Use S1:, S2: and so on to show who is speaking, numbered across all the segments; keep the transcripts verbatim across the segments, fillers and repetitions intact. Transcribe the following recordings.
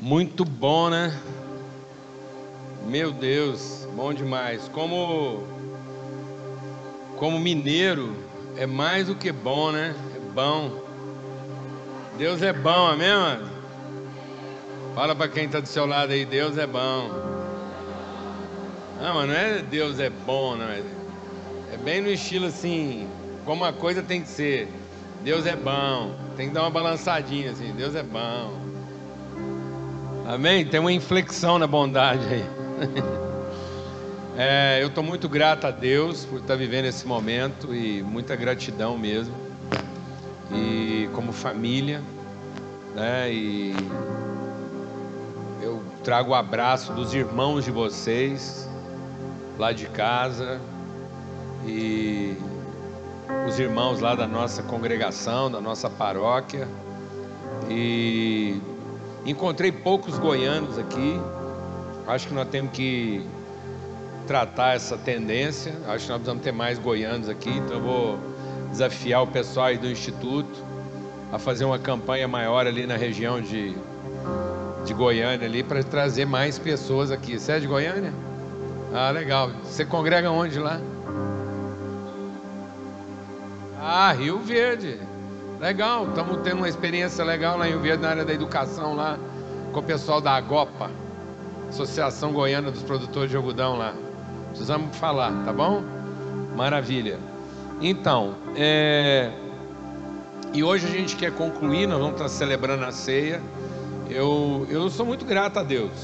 S1: Muito bom, né? Meu Deus, bom demais. Como, como mineiro, é mais do que bom, né? É bom. Deus é bom, amém, mano? Fala pra quem tá do seu lado aí, Deus é bom. Ah, mas não é Deus é bom, não. É bem no estilo assim, como a coisa tem que ser. Deus é bom. Tem que dar uma balançadinha assim, Deus é bom. Amém? Tem uma inflexão na bondade aí. É, eu estou muito grato a Deus por estar vivendo esse momento e muita gratidão mesmo. E como família, né? E eu trago o abraço dos irmãos de vocês lá de casa e os irmãos lá da nossa congregação, da nossa paróquia. E encontrei poucos goianos aqui. Acho que nós temos que tratar essa tendência. Acho que nós precisamos ter mais goianos aqui. Então eu vou desafiar o pessoal aí do Instituto a fazer uma campanha maior ali na região de, de Goiânia ali, para trazer mais pessoas aqui. Você é de Goiânia? Ah, legal. Você congrega onde lá? Ah, Rio Verde. Legal, estamos tendo uma experiência legal lá em Rio Verde, na área da educação lá, com o pessoal da AGOPA, Associação Goiana dos Produtores de Algodão lá. Precisamos falar, tá bom? Maravilha. Então, é... e hoje a gente quer concluir, nós vamos estar celebrando a ceia. Eu, eu sou muito grato a Deus,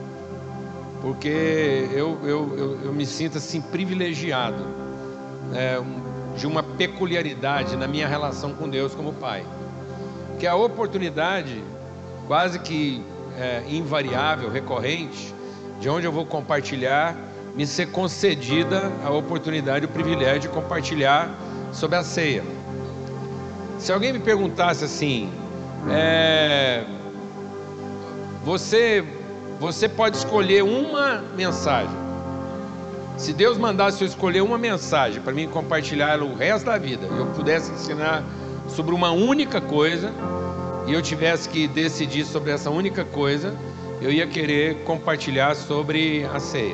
S1: porque eu, eu, eu, eu me sinto assim privilegiado, é, um, de uma peculiaridade na minha relação com Deus como Pai, que é a oportunidade quase que é, invariável, recorrente, de onde eu vou compartilhar, me ser concedida a oportunidade, o privilégio de compartilhar sobre a ceia. Se alguém me perguntasse assim, é, você, você pode escolher uma mensagem. Se Deus mandasse eu escolher uma mensagem para mim compartilhar o resto da vida, eu pudesse ensinar sobre uma única coisa e eu tivesse que decidir sobre essa única coisa, eu ia querer compartilhar sobre a ceia.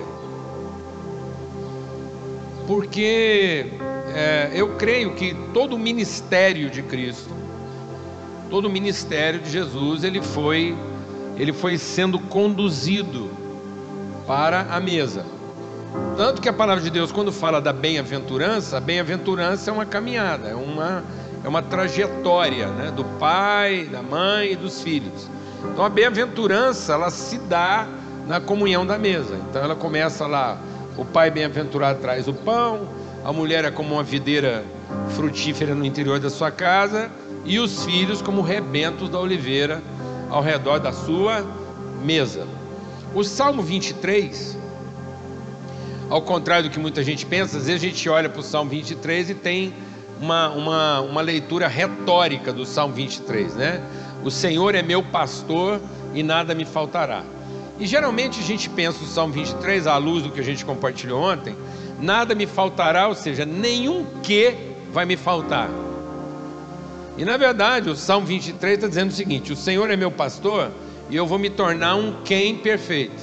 S1: Porque é, eu creio que todo o ministério de Cristo, todo o ministério de Jesus, ele foi, ele foi sendo conduzido para a mesa. Tanto que a palavra de Deus, quando fala da bem-aventurança, a bem-aventurança é uma caminhada, é uma, é uma trajetória, né, do pai, da mãe e dos filhos. Então a bem-aventurança, ela se dá na comunhão da mesa. Então ela começa lá, o pai bem-aventurado traz o pão, a mulher é como uma videira frutífera no interior da sua casa, e os filhos como rebentos da oliveira ao redor da sua mesa. O Salmo vinte e três... ao contrário do que muita gente pensa, às vezes a gente olha para o Salmo vinte e três e tem uma, uma, uma leitura retórica do Salmo vinte e três, né? O Senhor é meu pastor e nada me faltará. E geralmente a gente pensa o Salmo vinte e três, à luz do que a gente compartilhou ontem, nada me faltará, ou seja, nenhum que vai me faltar. E na verdade o Salmo vinte e três está dizendo o seguinte: o Senhor é meu pastor e eu vou me tornar um quem perfeito.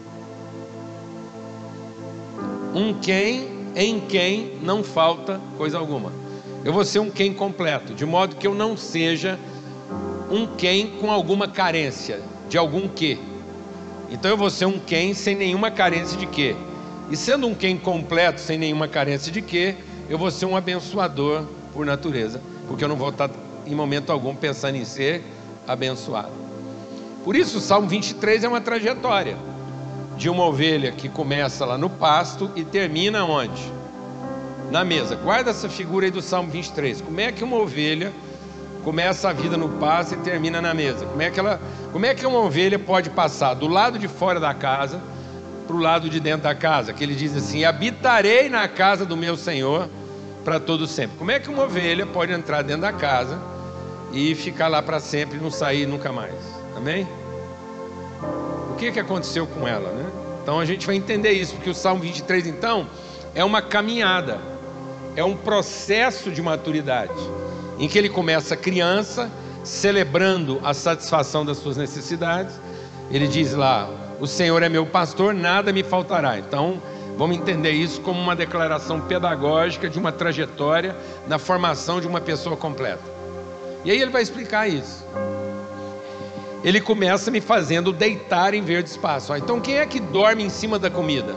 S1: Um quem em quem não falta coisa alguma. Eu vou ser um quem completo, de modo que eu não seja um quem com alguma carência de algum que. Então eu vou ser um quem sem nenhuma carência de que. E sendo um quem completo, sem nenhuma carência de que, eu vou ser um abençoador por natureza, porque eu não vou estar em momento algum pensando em ser abençoado. Por isso o Salmo vinte e três é uma trajetória de uma ovelha que começa lá no pasto e termina onde? Na mesa. Guarda essa figura aí do Salmo vinte e três. Como é que uma ovelha começa a vida no pasto e termina na mesa? Como é que ela, como é que uma ovelha pode passar do lado de fora da casa para o lado de dentro da casa? Que ele diz assim: habitarei na casa do meu Senhor para todo sempre. Como é que uma ovelha pode entrar dentro da casa e ficar lá para sempre e não sair nunca mais? Amém? O que, que aconteceu com ela, né? Então a gente vai entender isso, porque o Salmo vinte e três então é uma caminhada, é um processo de maturidade, em que ele começa criança, celebrando a satisfação das suas necessidades, Ele diz lá: o Senhor é meu pastor, nada me faltará. Então, vamos entender isso como uma declaração pedagógica de uma trajetória na formação de uma pessoa completa. E aí ele vai explicar isso. Ele começa me fazendo deitar em verde espaço. Então, quem é que dorme em cima da comida?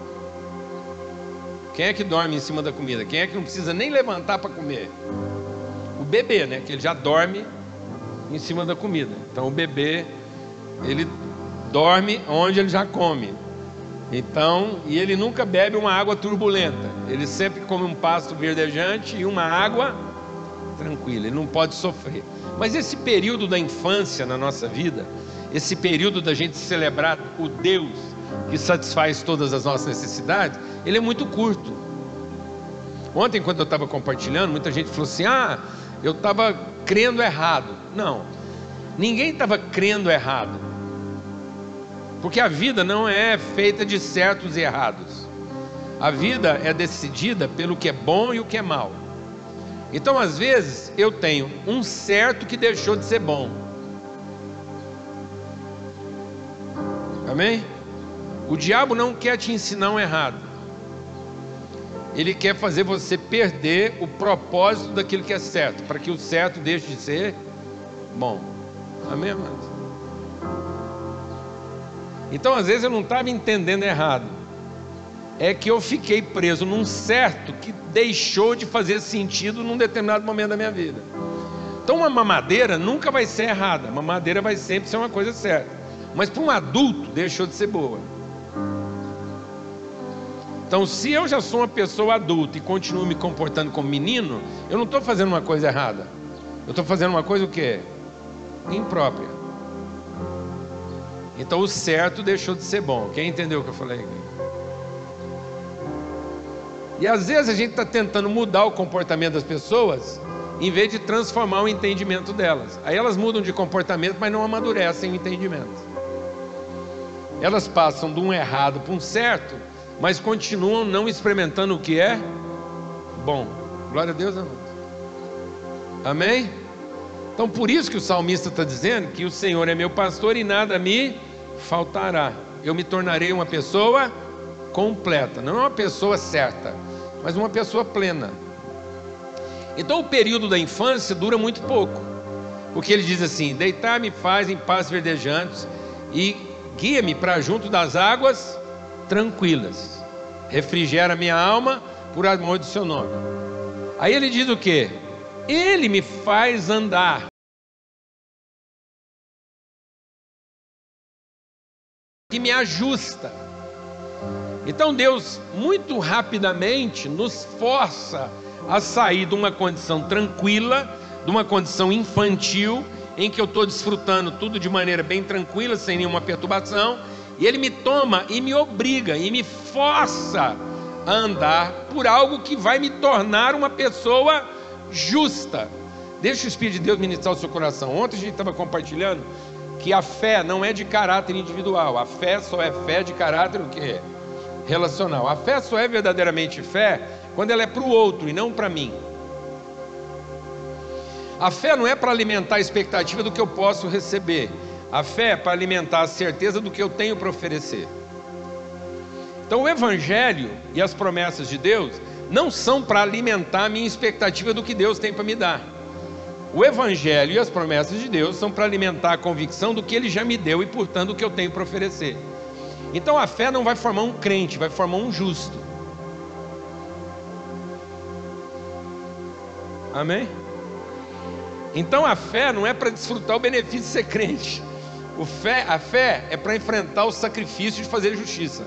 S1: Quem é que dorme em cima da comida? Quem é que não precisa nem levantar para comer? O bebê, né? Que ele já dorme em cima da comida. Então, o bebê, ele dorme onde ele já come. Então, e ele nunca bebe uma água turbulenta. Ele sempre come um pasto verdejante e uma água tranquila. Ele não pode sofrer. Mas esse período da infância na nossa vida, esse período da gente celebrar o Deus que satisfaz todas as nossas necessidades, ele é muito curto. Ontem, quando eu estava compartilhando, muita gente falou assim: ah, eu estava crendo errado. Não, ninguém estava crendo errado, porque a vida não é feita de certos e errados. A vida é decidida pelo que é bom e o que é mal. Então, às vezes, eu tenho um certo que deixou de ser bom. Amém? O diabo não quer te ensinar um errado. Ele quer fazer você perder o propósito daquilo que é certo, para que o certo deixe de ser bom. Amém, amados? Então, às vezes, eu não estava entendendo errado. É que eu fiquei preso num certo que deixou de fazer sentido num determinado momento da minha vida. Então, uma mamadeira nunca vai ser errada. A mamadeira vai sempre ser uma coisa certa. Mas para um adulto, deixou de ser boa. Então, se eu já sou uma pessoa adulta e continuo me comportando como menino, eu não estou fazendo uma coisa errada. Eu estou fazendo uma coisa o quê? Imprópria. Então, o certo deixou de ser bom. Quem entendeu o que eu falei aqui? E às vezes a gente está tentando mudar o comportamento das pessoas, em vez de transformar o entendimento delas. Aí elas mudam de comportamento, mas não amadurecem o entendimento. Elas passam de um errado para um certo, mas continuam não experimentando o que é bom. Glória a Deus, amados. Amém? Então, por isso que o salmista está dizendo que o Senhor é meu pastor e nada me faltará. Eu me tornarei uma pessoa completa, não uma pessoa certa, mas uma pessoa plena. Então, o período da infância dura muito pouco, porque ele diz assim: deitar-me faz em pastos verdejantes e guia-me para junto das águas tranquilas, refrigera minha alma por amor do seu nome. Aí ele diz o quê? Ele me faz andar, que me ajusta. Então Deus muito rapidamente nos força a sair de uma condição tranquila, de uma condição infantil, em que eu estou desfrutando tudo de maneira bem tranquila, sem nenhuma perturbação, e Ele me toma e me obriga e me força a andar por algo que vai me tornar uma pessoa justa. Deixa o Espírito de Deus ministrar o seu coração. Ontem a gente estava compartilhando que a fé não é de caráter individual, a fé só é fé de caráter o quê? Relacional. A fé só é verdadeiramente fé quando ela é para o outro e não para mim. A fé não é para alimentar a expectativa do que eu posso receber. A fé é para alimentar a certeza do que eu tenho para oferecer. Então o Evangelho e as promessas de Deus não são para alimentar a minha expectativa do que Deus tem para me dar. O Evangelho e as promessas de Deus são para alimentar a convicção do que Ele já me deu e, portanto, do que eu tenho para oferecer. Então a fé não vai formar um crente, vai formar um justo. Amém? Então a fé não é para desfrutar o benefício de ser crente. O fé, a fé é para enfrentar o sacrifício de fazer justiça.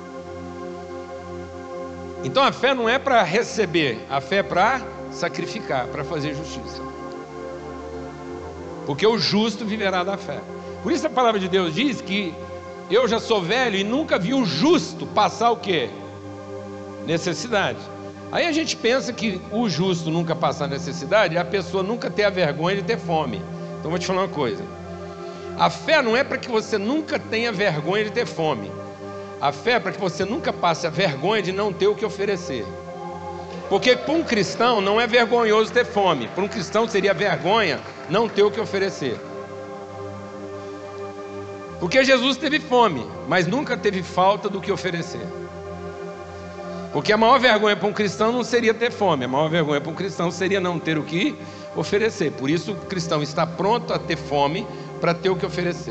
S1: Então a fé não é para receber, a fé é para sacrificar, para fazer justiça. Porque o justo viverá da fé. Por isso a palavra de Deus diz que eu já sou velho e nunca vi o justo passar o quê? Necessidade. Aí a gente pensa que o justo nunca passar necessidade é a pessoa nunca ter a vergonha de ter fome. Então vou te falar uma coisa. A fé não é para que você nunca tenha vergonha de ter fome. A fé é para que você nunca passe a vergonha de não ter o que oferecer. Porque para um cristão não é vergonhoso ter fome. Para um cristão seria vergonha não ter o que oferecer. Porque Jesus teve fome, mas nunca teve falta do que oferecer. Porque a maior vergonha para um cristão não seria ter fome, a maior vergonha para um cristão seria não ter o que oferecer. Por isso o cristão está pronto a ter fome para ter o que oferecer.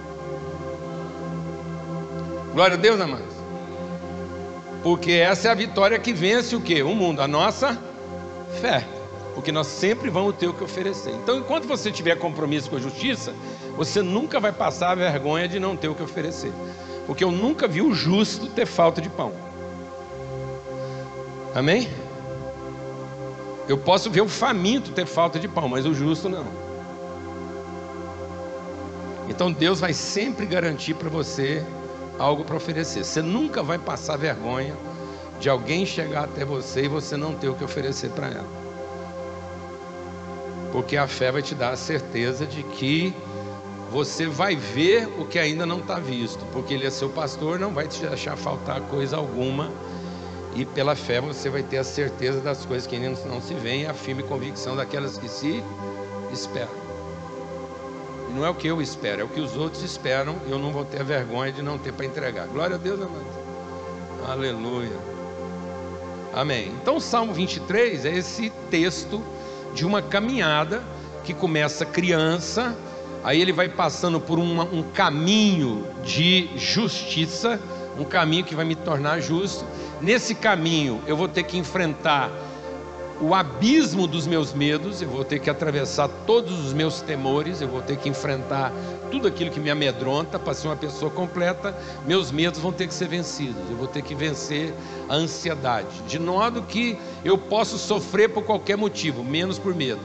S1: Glória a Deus, amados. Porque essa é a vitória que vence o quê? O mundo, a nossa fé. Porque nós sempre vamos ter o que oferecer. Então, enquanto você tiver compromisso com a justiça, você nunca vai passar a vergonha de não ter o que oferecer. Porque eu nunca vi o justo ter falta de pão. Amém? Eu posso ver o faminto ter falta de pão, mas o justo não. Então Deus vai sempre garantir para você algo para oferecer. Você nunca vai passar vergonha de alguém chegar até você e você não ter o que oferecer para ela. Porque a fé vai te dar a certeza de que você vai ver o que ainda não está visto. Porque Ele é seu pastor, não vai te deixar faltar coisa alguma. E pela fé você vai ter a certeza das coisas que ainda não se veem e a firme convicção daquelas que se esperam. E não é o que eu espero, é o que os outros esperam. E eu não vou ter a vergonha de não ter para entregar. Glória a Deus, amados. Aleluia. Amém. Então o Salmo vinte e três é esse texto de uma caminhada que começa criança, aí ele vai passando por uma, um caminho de justiça, um caminho que vai me tornar justo. Nesse caminho eu vou ter que enfrentar o abismo dos meus medos, eu vou ter que atravessar todos os meus temores, eu vou ter que enfrentar tudo aquilo que me amedronta para ser uma pessoa completa. Meus medos vão ter que ser vencidos, eu vou ter que vencer a ansiedade, de modo que eu posso sofrer por qualquer motivo, menos por medo.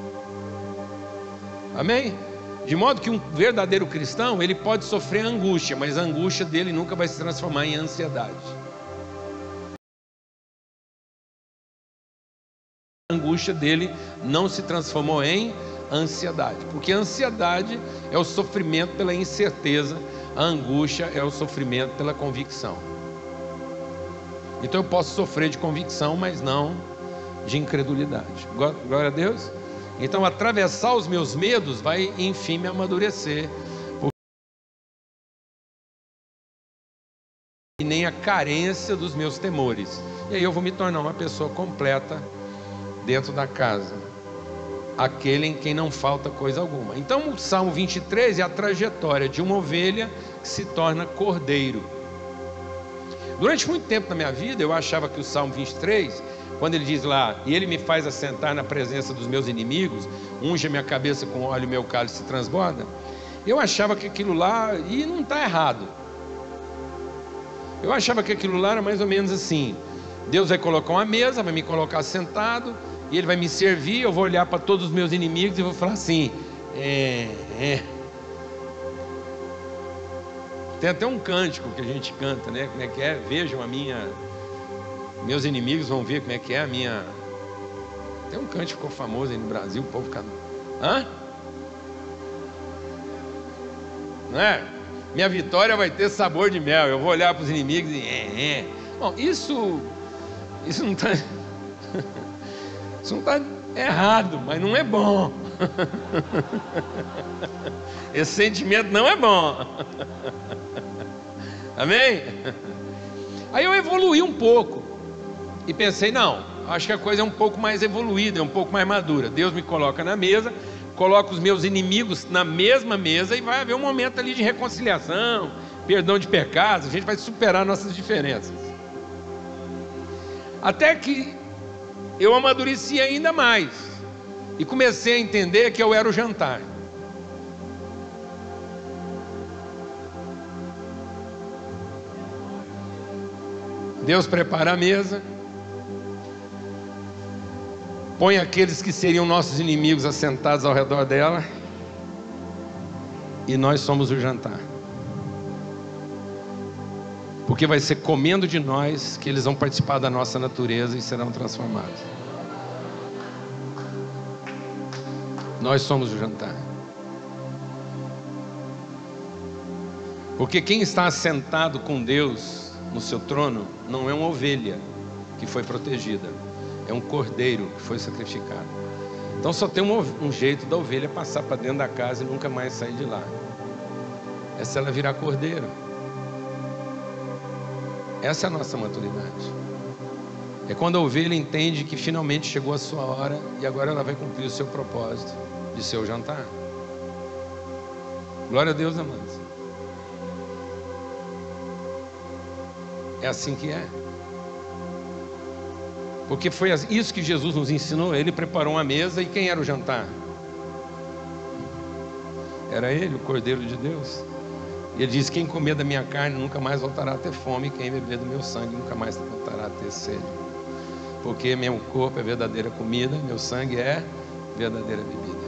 S1: Amém? De modo que um verdadeiro cristão, ele pode sofrer angústia, mas a angústia dele nunca vai se transformar em ansiedade. A angústia dele não se transformou em ansiedade, porque a ansiedade é o sofrimento pela incerteza, a angústia é o sofrimento pela convicção. Então eu posso sofrer de convicção, mas não de incredulidade. Glória a Deus. Então atravessar os meus medos vai enfim me amadurecer, e nem a carência dos meus temores. E aí eu vou me tornar uma pessoa completa dentro da casa, aquele em quem não falta coisa alguma. Então o Salmo vinte e três é a trajetória de uma ovelha que se torna cordeiro. Durante muito tempo na minha vida eu achava que o Salmo vinte e três, quando ele diz lá, e ele me faz assentar na presença dos meus inimigos, unge a minha cabeça com óleo e meu cálice se transborda, eu achava que aquilo lá, e não está errado, eu achava que aquilo lá era mais ou menos assim: Deus vai colocar uma mesa, vai me colocar sentado, e Ele vai me servir, eu vou olhar para todos os meus inimigos e vou falar assim, é, é. Tem até um cântico que a gente canta, né? Como é que é? Vejam a minha... Meus inimigos vão ver como é que é a minha... Tem um cântico que ficou famoso aí no Brasil, o povo fica... Hã? Não é? Minha vitória vai ter sabor de mel, eu vou olhar para os inimigos e... É, é. Bom, isso... Isso não está... Isso não está errado, mas não é bom. Esse sentimento não é bom. Amém? Aí eu evoluí um pouco e pensei, não, acho que a coisa é um pouco mais evoluída, é um pouco mais madura. Deus me coloca na mesa, coloca os meus inimigos na mesma mesa e vai haver um momento ali de reconciliação, perdão de pecados, a gente vai superar nossas diferenças. Até que eu amadureci ainda mais e comecei a entender que eu era o jantar. Deus prepara a mesa, põe aqueles que seriam nossos inimigos assentados ao redor dela, e nós somos o jantar. Porque vai ser comendo de nós que eles vão participar da nossa natureza e serão transformados. Nós somos o jantar. Porque quem está assentado com Deus no seu trono não é uma ovelha que foi protegida, é um cordeiro que foi sacrificado. Então só tem um, um jeito da ovelha passar para dentro da casa e nunca mais sair de lá. é se ela virar cordeiro. Essa é a nossa maturidade. É quando a ovelha entende que finalmente chegou a sua hora e agora ela vai cumprir o seu propósito de ser o jantar. Glória a Deus, amados. É assim que é. Porque foi isso que Jesus nos ensinou. Ele preparou uma mesa e quem era o jantar? Era Ele, o Cordeiro de Deus. E Ele diz: quem comer da minha carne nunca mais voltará a ter fome, e quem beber do meu sangue nunca mais voltará a ter sede. Porque meu corpo é verdadeira comida, meu sangue é verdadeira bebida.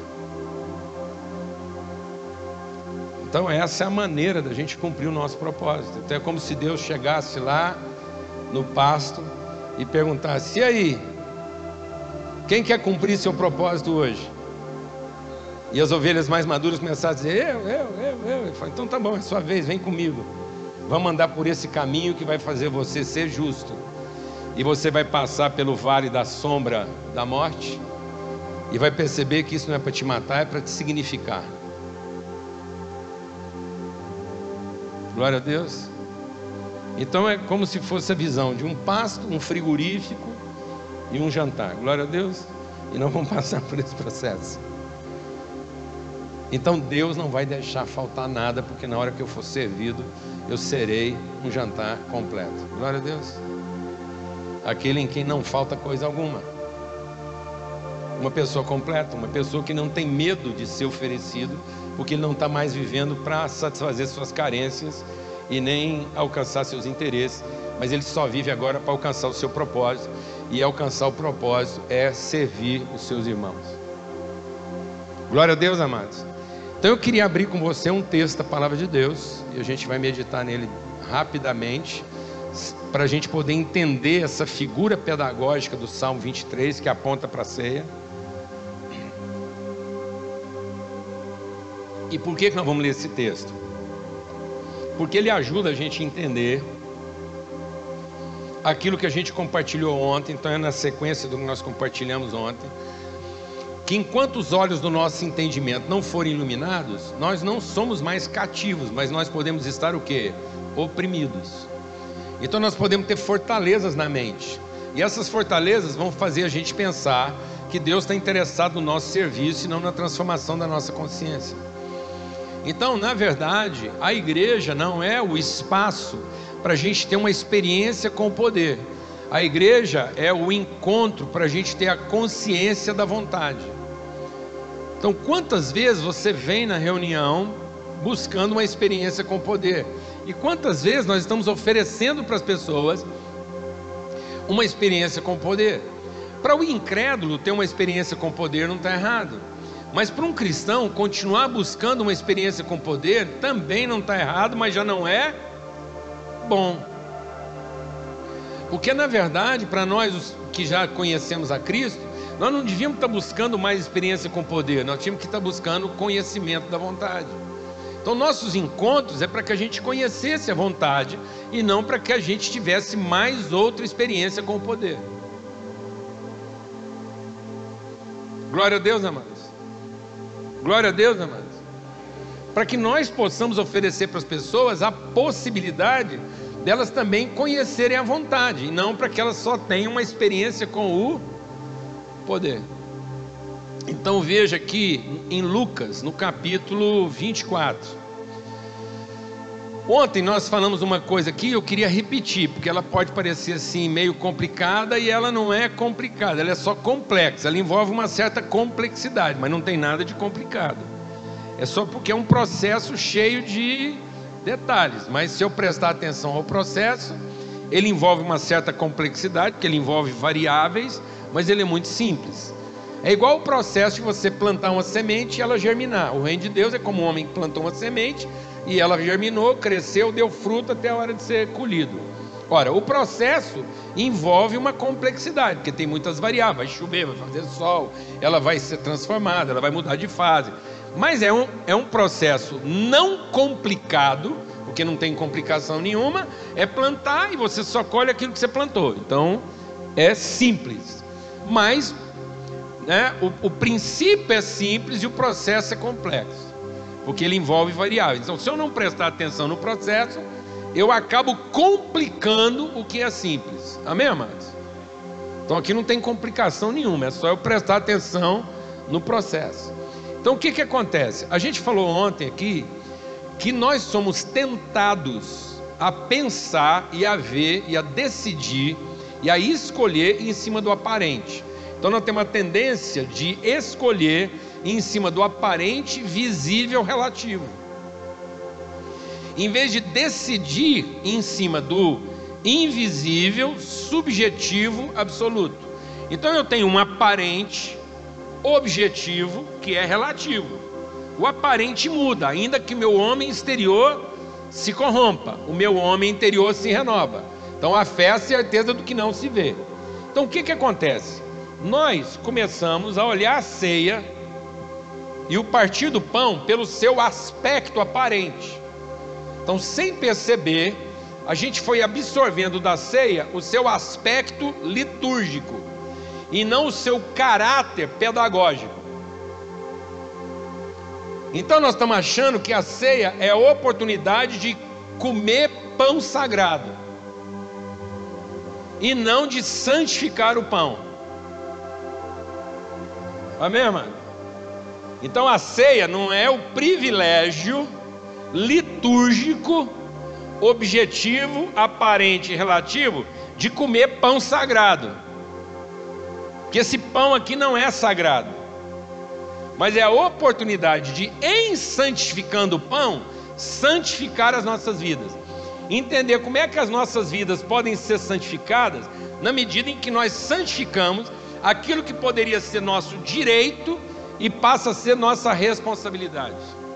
S1: Então essa é a maneira da gente cumprir o nosso propósito. Então é como se Deus chegasse lá no pasto e perguntasse: e aí, quem quer cumprir seu propósito hoje? E as ovelhas mais maduras começaram a dizer: eu, eu, eu, eu. Ele falou: então tá bom, é sua vez, vem comigo. Vamos andar por esse caminho que vai fazer você ser justo. E você vai passar pelo vale da sombra da morte e vai perceber que isso não é para te matar, é para te significar. Glória a Deus. Então é como se fosse a visão de um pasto, um frigorífico e um jantar. Glória a Deus. E nós vamos passar por esse processo. Então Deus não vai deixar faltar nada, porque na hora que eu for servido, eu serei um jantar completo. Glória a Deus. Aquele em quem não falta coisa alguma. Uma pessoa completa, uma pessoa que não tem medo de ser oferecido, porque ele não está mais vivendo para satisfazer suas carências e nem alcançar seus interesses, mas ele só vive agora para alcançar o seu propósito, e alcançar o propósito é servir os seus irmãos. Glória a Deus, amados. Então eu queria abrir com você um texto da palavra de Deus, e a gente vai meditar nele rapidamente, para a gente poder entender essa figura pedagógica do Salmo vinte e três, que aponta para a ceia. E por que que nós vamos ler esse texto? Porque ele ajuda a gente a entender aquilo que a gente compartilhou ontem. Então é na sequência do que nós compartilhamos ontem, que enquanto os olhos do nosso entendimento não forem iluminados, nós não somos mais cativos, mas nós podemos estar o quê? Oprimidos. Então nós podemos ter fortalezas na mente, e essas fortalezas vão fazer a gente pensar que Deus está interessado no nosso serviço e não na transformação da nossa consciência. Então, na verdade, a igreja não é o espaço para a gente ter uma experiência com o poder. A igreja é o encontro para a gente ter a consciência da vontade. Então, quantas vezes você vem na reunião buscando uma experiência com o poder? E quantas vezes nós estamos oferecendo para as pessoas uma experiência com poder? Para o incrédulo ter uma experiência com poder não está errado, mas para um cristão continuar buscando uma experiência com poder também não está errado, mas já não é bom. Porque na verdade, para nós os que já conhecemos a Cristo, nós não devíamos estar buscando mais experiência com poder, nós tínhamos que estar buscando conhecimento da vontade. Então nossos encontros é para que a gente conhecesse a vontade e não para que a gente tivesse mais outra experiência com o poder. Glória a Deus, amados. Glória a Deus, amados. Para que nós possamos oferecer para as pessoas a possibilidade delas também conhecerem a vontade, e não para que elas só tenham uma experiência com o poder. Então veja aqui em Lucas, no capítulo vinte e quatro. Ontem nós falamos uma coisa aqui, eu queria repetir, porque ela pode parecer assim meio complicada, e ela não é complicada, ela é só complexa, ela envolve uma certa complexidade, mas não tem nada de complicado. É só porque é um processo cheio de detalhes, mas se eu prestar atenção ao processo, ele envolve uma certa complexidade, porque ele envolve variáveis, mas ele é muito simples. É igual o processo de você plantar uma semente e ela germinar. O reino de Deus é como um homem que plantou uma semente e ela germinou, cresceu, deu fruto até a hora de ser colhido. Ora, o processo envolve uma complexidade, porque tem muitas variáveis. Vai chover, vai fazer sol, ela vai ser transformada, ela vai mudar de fase. Mas é um, é um processo não complicado, porque não tem complicação nenhuma. É plantar e você só colhe aquilo que você plantou. Então é simples, mas né, o, o princípio é simples e o processo é complexo. porque ele envolve variáveis. Então, se eu não prestar atenção no processo, eu acabo complicando o que é simples. Amém, amados? Então aqui não tem complicação nenhuma, é só eu prestar atenção no processo. Então o que que acontece? A gente falou ontem aqui que nós somos tentados a pensar e a ver e a decidir e a escolher em cima do aparente. Então nós temos a tendência de escolher em cima do aparente, visível, relativo, em vez de decidir em cima do invisível, subjetivo, absoluto. Então eu tenho um aparente, objetivo, que é relativo. O aparente muda, ainda que meu homem exterior se corrompa, o meu homem interior se renova. Então a fé é a certeza do que não se vê. Então o que que acontece? Nós começamos a olhar a ceia e o partir do pão pelo seu aspecto aparente. Então, sem perceber, a gente foi absorvendo da ceia o seu aspecto litúrgico e não o seu caráter pedagógico. Então nós estamos achando que a ceia é a oportunidade de comer pão sagrado e não de santificar o pão. Amém, mano? Então a ceia não é o privilégio litúrgico, objetivo, aparente e relativo de comer pão sagrado, porque esse pão aqui não é sagrado, mas é a oportunidade de, em santificando o pão, santificar as nossas vidas, entender como é que as nossas vidas podem ser santificadas na medida em que nós santificamos aquilo que poderia ser nosso direito e passa a ser nossa responsabilidade.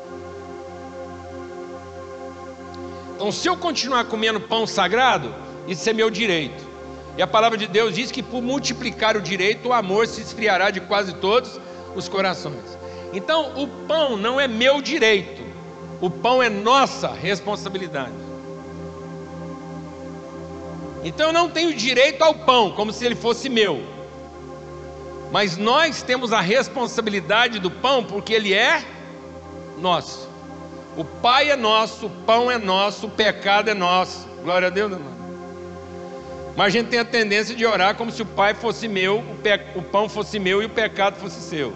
S1: Então, se eu continuar comendo pão sagrado, isso é meu direito. E a palavra de Deus diz que por multiplicar o direito, o amor se esfriará de quase todos os corações. Então, o pão não é meu direito, o pão é nossa responsabilidade. Então, eu não tenho direito ao pão, como se ele fosse meu. Mas nós temos a responsabilidade do pão, porque ele é nosso. O Pai é nosso, o pão é nosso, o pecado é nosso. Glória a Deus, irmão. Mas a gente tem a tendência de orar como se o Pai fosse meu, o, pe... o pão fosse meu e o pecado fosse seu.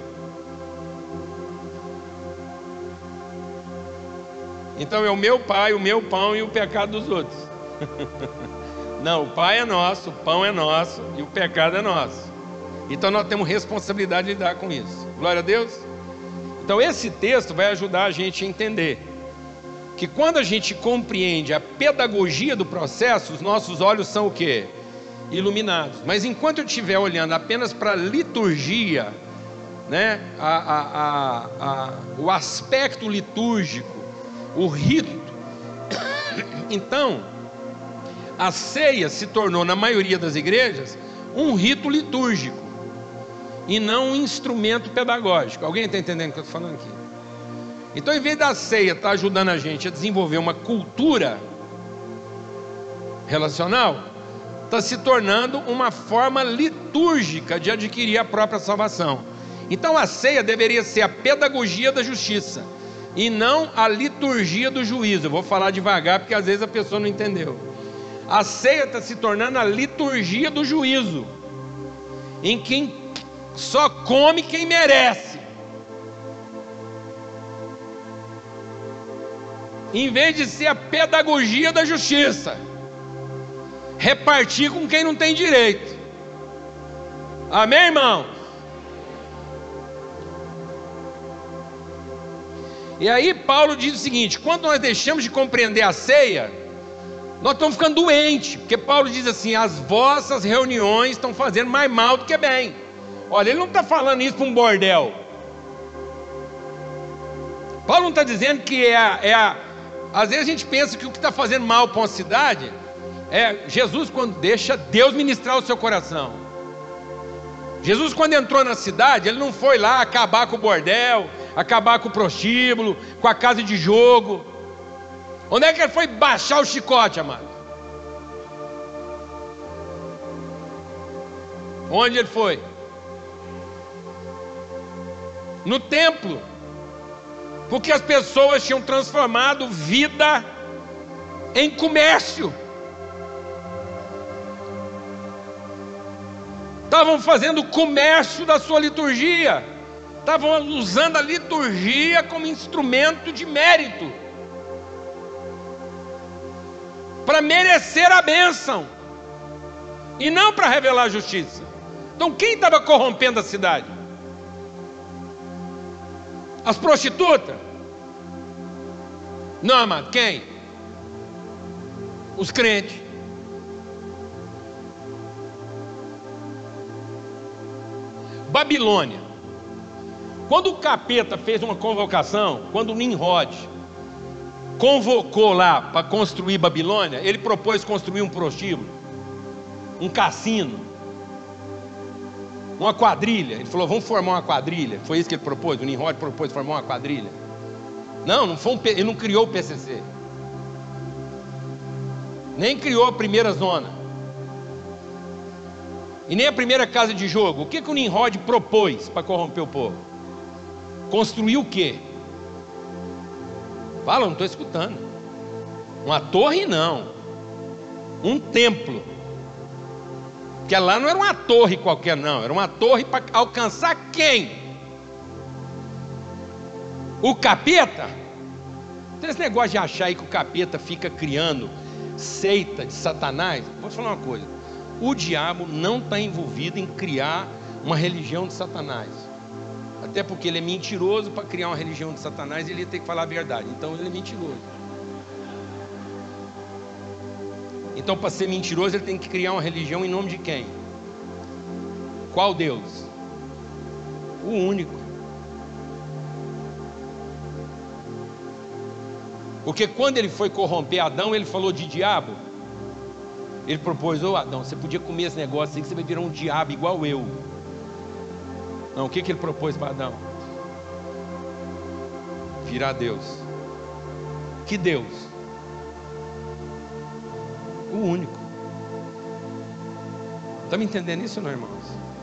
S1: Então é o meu Pai, o meu pão e o pecado dos outros. Não, o Pai é nosso, o pão é nosso e o pecado é nosso. Então nós temos responsabilidade de lidar com isso. Glória a Deus. Então esse texto vai ajudar a gente a entender que quando a gente compreende a pedagogia do processo, os nossos olhos são o quê? Iluminados. Mas enquanto eu estiver olhando apenas para a liturgia, né, a, a, a, a, o aspecto litúrgico, o rito, então a ceia se tornou, na maioria das igrejas, um rito litúrgico e não um instrumento pedagógico. Alguém está entendendo o que eu estou falando aqui? Então, em vez da ceia estar ajudando a gente a desenvolver uma cultura relacional, está se tornando uma forma litúrgica de adquirir a própria salvação. Então a ceia deveria ser a pedagogia da justiça e não a liturgia do juízo. Eu vou falar devagar porque às vezes a pessoa não entendeu. A ceia está se tornando a liturgia do juízo, em quem só come quem merece, em vez de ser a pedagogia da justiça, repartir com quem não tem direito. Amém, irmão? E aí Paulo diz o seguinte: quando nós deixamos de compreender a ceia, nós estamos ficando doentes, porque Paulo diz assim: as vossas reuniões estão fazendo mais mal do que bem. Olha, ele não está falando isso para um bordel. Paulo não está dizendo que é a, é a... Às vezes a gente pensa que o que está fazendo mal para uma cidade é Jesus, quando deixa Deus ministrar o seu coração. Jesus, quando entrou na cidade, ele não foi lá acabar com o bordel, acabar com o prostíbulo, com a casa de jogo. Onde é que ele foi baixar o chicote, amado? Onde ele foi? No templo. Porque as pessoas tinham transformado vida em comércio. Estavam fazendo comércio da sua liturgia. Estavam usando a liturgia como instrumento de mérito, para merecer a bênção, e não para revelar a justiça. Então quem estava corrompendo a cidade? As prostitutas? Não, amado, quem? Os crentes. Babilônia. Quando o capeta fez uma convocação, quando o Nimrod convocou lá para construir Babilônia, ele propôs construir um prostíbulo, um cassino, uma quadrilha. Ele falou, vamos formar uma quadrilha. Foi isso que ele propôs, o Nimrod propôs formar uma quadrilha. Não, não foi um, ele não criou o P C C, nem criou a primeira zona, e nem a primeira casa de jogo. O que, que o Nimrod propôs para corromper o povo? Construiu o quê? Fala, não estou escutando. Uma torre não, um templo. Que lá não era uma torre qualquer não, era uma torre para alcançar quem? O capeta? Tem esse negócio de achar aí que o capeta fica criando seita de Satanás. Vou te falar uma coisa, o diabo não está envolvido em criar uma religião de Satanás. Até porque ele é mentiroso. Para criar uma religião de Satanás ele ia ter que falar a verdade. Então ele é mentiroso. Então, para ser mentiroso, ele tem que criar uma religião em nome de quem? Qual Deus? O único. Porque quando ele foi corromper Adão, ele falou de diabo. Ele propôs, ô Adão, você podia comer esse negócio aí que você vai virar um diabo igual eu. Não, o que, que ele propôs para Adão? Virar Deus. Que Deus? O único. Está me entendendo isso, não, irmãos?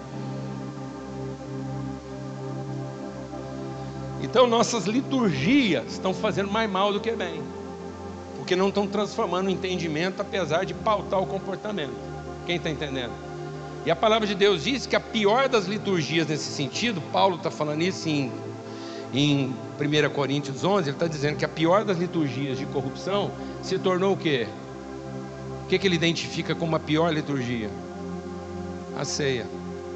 S1: Então nossas liturgias estão fazendo mais mal do que bem, porque não estão transformando o entendimento, apesar de pautar o comportamento. Quem está entendendo? E a palavra de Deus diz que a pior das liturgias nesse sentido, Paulo está falando isso em, em primeira Coríntios onze, ele está dizendo que a pior das liturgias de corrupção se tornou o quê? O que, que ele identifica como a pior liturgia? A ceia.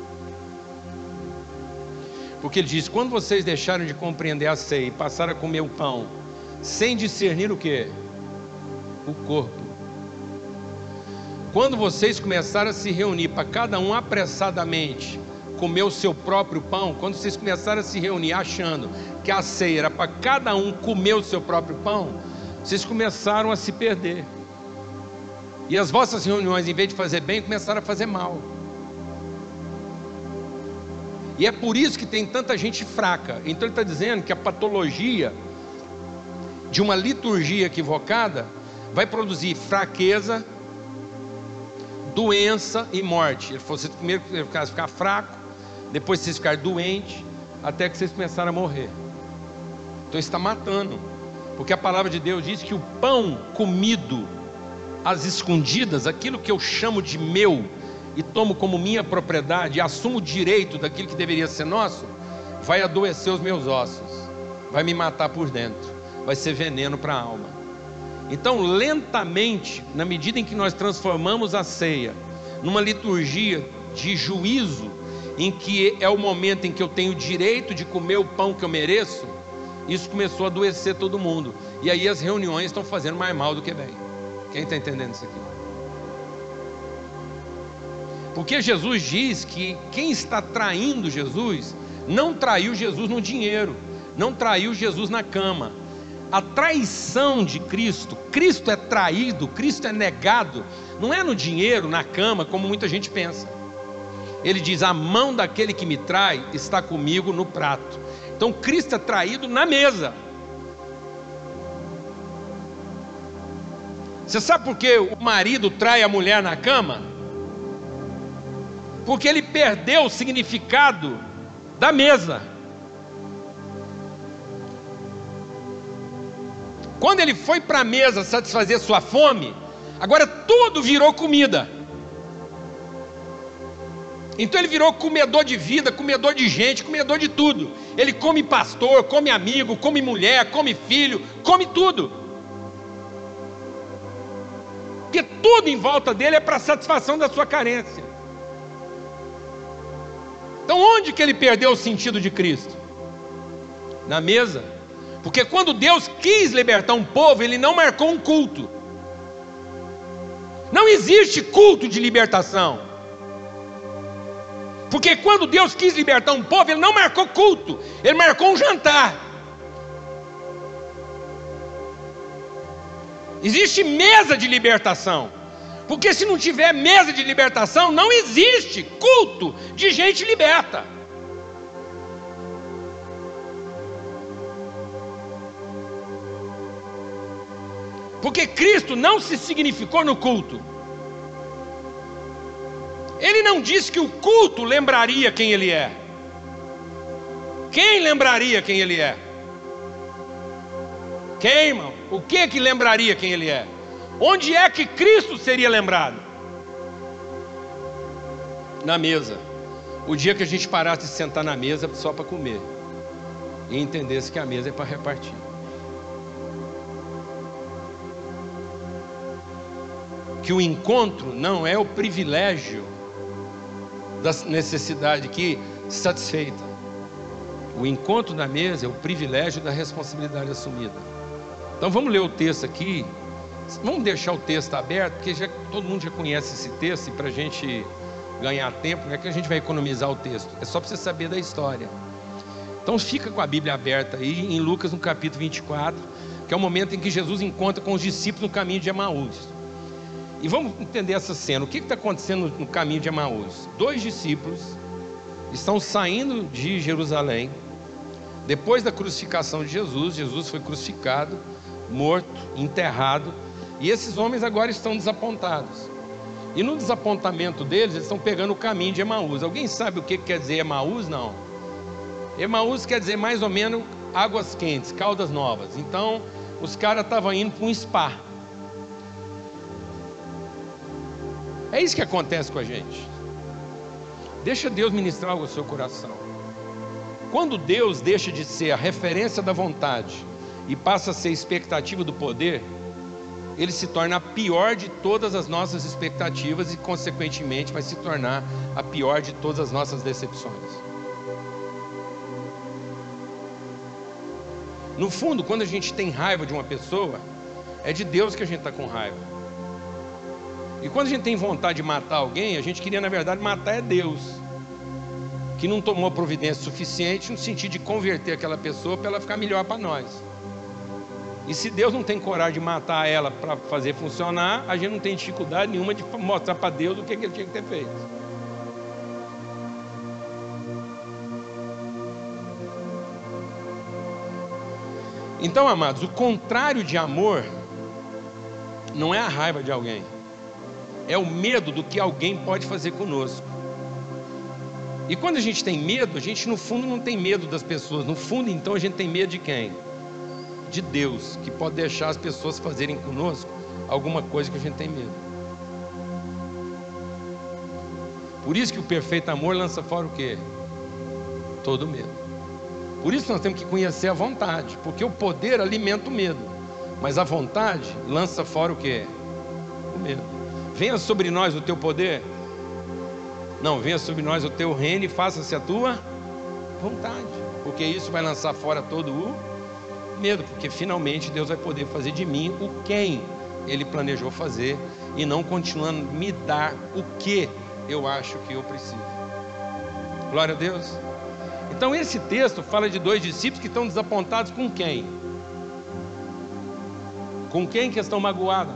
S1: Porque ele diz, quando vocês deixaram de compreender a ceia e passaram a comer o pão, sem discernir o quê? O corpo. Quando vocês começaram a se reunir para cada um apressadamente comer o seu próprio pão, quando vocês começaram a se reunir achando que a ceia era para cada um comer o seu próprio pão, vocês começaram a se perder. E as vossas reuniões, em vez de fazer bem, começaram a fazer mal. E é por isso que tem tanta gente fraca. Então ele está dizendo que a patologia de uma liturgia equivocada vai produzir fraqueza, doença e morte. Ele falou, vocês primeiro ficar fraco, depois vocês ficarem doentes, até que vocês começaram a morrer. Então está matando. Porque a palavra de Deus diz que o pão comido às escondidas, aquilo que eu chamo de meu e tomo como minha propriedade, e assumo o direito daquilo que deveria ser nosso, vai adoecer os meus ossos, vai me matar por dentro, vai ser veneno para a alma. Então lentamente, na medida em que nós transformamos a ceia numa liturgia de juízo, em que é o momento em que eu tenho o direito de comer o pão que eu mereço, isso começou a adoecer todo mundo. E aí as reuniões estão fazendo mais mal do que bem. Quem está entendendo isso aqui? Porque Jesus diz que quem está traindo Jesus, não traiu Jesus no dinheiro, não traiu Jesus na cama. A traição de Cristo, Cristo é traído, Cristo é negado, não é no dinheiro, na cama, como muita gente pensa. Ele diz, a mão daquele que me trai está comigo no prato. Então Cristo é traído na mesa. Você sabe por que o marido trai a mulher na cama? Porque ele perdeu o significado da mesa. Quando ele foi para a mesa satisfazer sua fome, agora tudo virou comida. Então ele virou comedor de vida, comedor de gente, comedor de tudo. Ele come pastor, come amigo, come mulher, come filho, come tudo. Porque tudo em volta dele é para satisfação da sua carência. Então onde que ele perdeu o sentido de Cristo? Na mesa. Porque quando Deus quis libertar um povo, ele não marcou um culto. Não existe culto de libertação. Porque quando Deus quis libertar um povo, ele não marcou culto, ele marcou um jantar. Existe mesa de libertação. Porque se não tiver mesa de libertação, não existe culto de gente liberta. Porque Cristo não se significou no culto. Ele não disse que o culto lembraria quem ele é. Quem lembraria quem ele é? Quem, irmão? O que que lembraria quem ele é? Onde é que Cristo seria lembrado? Na mesa. O dia que a gente parasse de sentar na mesa só para comer e entendesse que a mesa é para repartir. Que o encontro não é o privilégio da necessidade aqui satisfeita. O encontro na mesa é o privilégio da responsabilidade assumida. Então vamos ler o texto aqui. Vamos deixar o texto aberto, porque já, todo mundo já conhece esse texto, e para a gente ganhar tempo, não é que a gente vai economizar o texto, é só para você saber da história. Então fica com a Bíblia aberta aí em Lucas no capítulo vinte e quatro, que é o momento em que Jesus encontra com os discípulos no caminho de Emaús. E vamos entender essa cena. O que está acontecendo no caminho de Emaús? Dois discípulos estão saindo de Jerusalém. Depois da crucificação de Jesus, Jesus foi crucificado, morto, enterrado. E esses homens agora estão desapontados. E no desapontamento deles, eles estão pegando o caminho de Emaús. Alguém sabe o que quer dizer Emaús? Não. Emaús quer dizer mais ou menos águas quentes, Caldas Novas. Então, os caras estavam indo para um spa. É isso que acontece com a gente. Deixa Deus ministrar algo ao seu coração. Quando Deus deixa de ser a referência da vontade e passa a ser a expectativa do poder, ele se torna a pior de todas as nossas expectativas e, consequentemente, vai se tornar a pior de todas as nossas decepções. No fundo, quando a gente tem raiva de uma pessoa, é de Deus que a gente está com raiva. E quando a gente tem vontade de matar alguém, a gente queria, na verdade, matar é Deus, que não tomou providência suficiente no sentido de converter aquela pessoa para ela ficar melhor para nós. E se Deus não tem coragem de matar ela para fazer funcionar, a gente não tem dificuldade nenhuma de mostrar para Deus o que ele tinha que ter feito. Então, amados, o contrário de amor não é a raiva de alguém, é o medo do que alguém pode fazer conosco. E quando a gente tem medo, a gente no fundo não tem medo das pessoas. No fundo, então, a gente tem medo de quem? De Deus, que pode deixar as pessoas fazerem conosco alguma coisa que a gente tem medo. Por isso que o perfeito amor lança fora o quê? Todo medo. Por isso nós temos que conhecer a vontade, porque o poder alimenta o medo, mas a vontade lança fora o quê? O medo. Venha sobre nós o teu poder. Não, venha sobre nós o teu reino e faça-se a tua vontade, porque isso vai lançar fora todo o medo, porque finalmente Deus vai poder fazer de mim o quem Ele planejou fazer, e não continuando me dar o que eu acho que eu preciso. Glória a Deus. Então esse texto fala de dois discípulos que estão desapontados com quem? Com quem que estão magoados?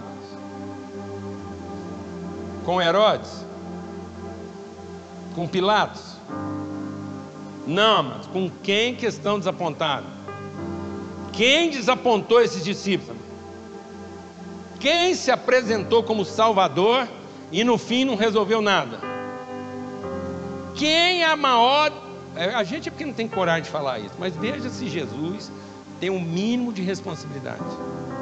S1: Com Herodes? Com Pilatos? Não, mas com quem que estão desapontados? Quem desapontou esses discípulos? Quem se apresentou como Salvador e no fim não resolveu nada? Quem é a maior... A gente é porque não tem coragem de falar isso, mas veja se Jesus tem um mínimo de responsabilidade.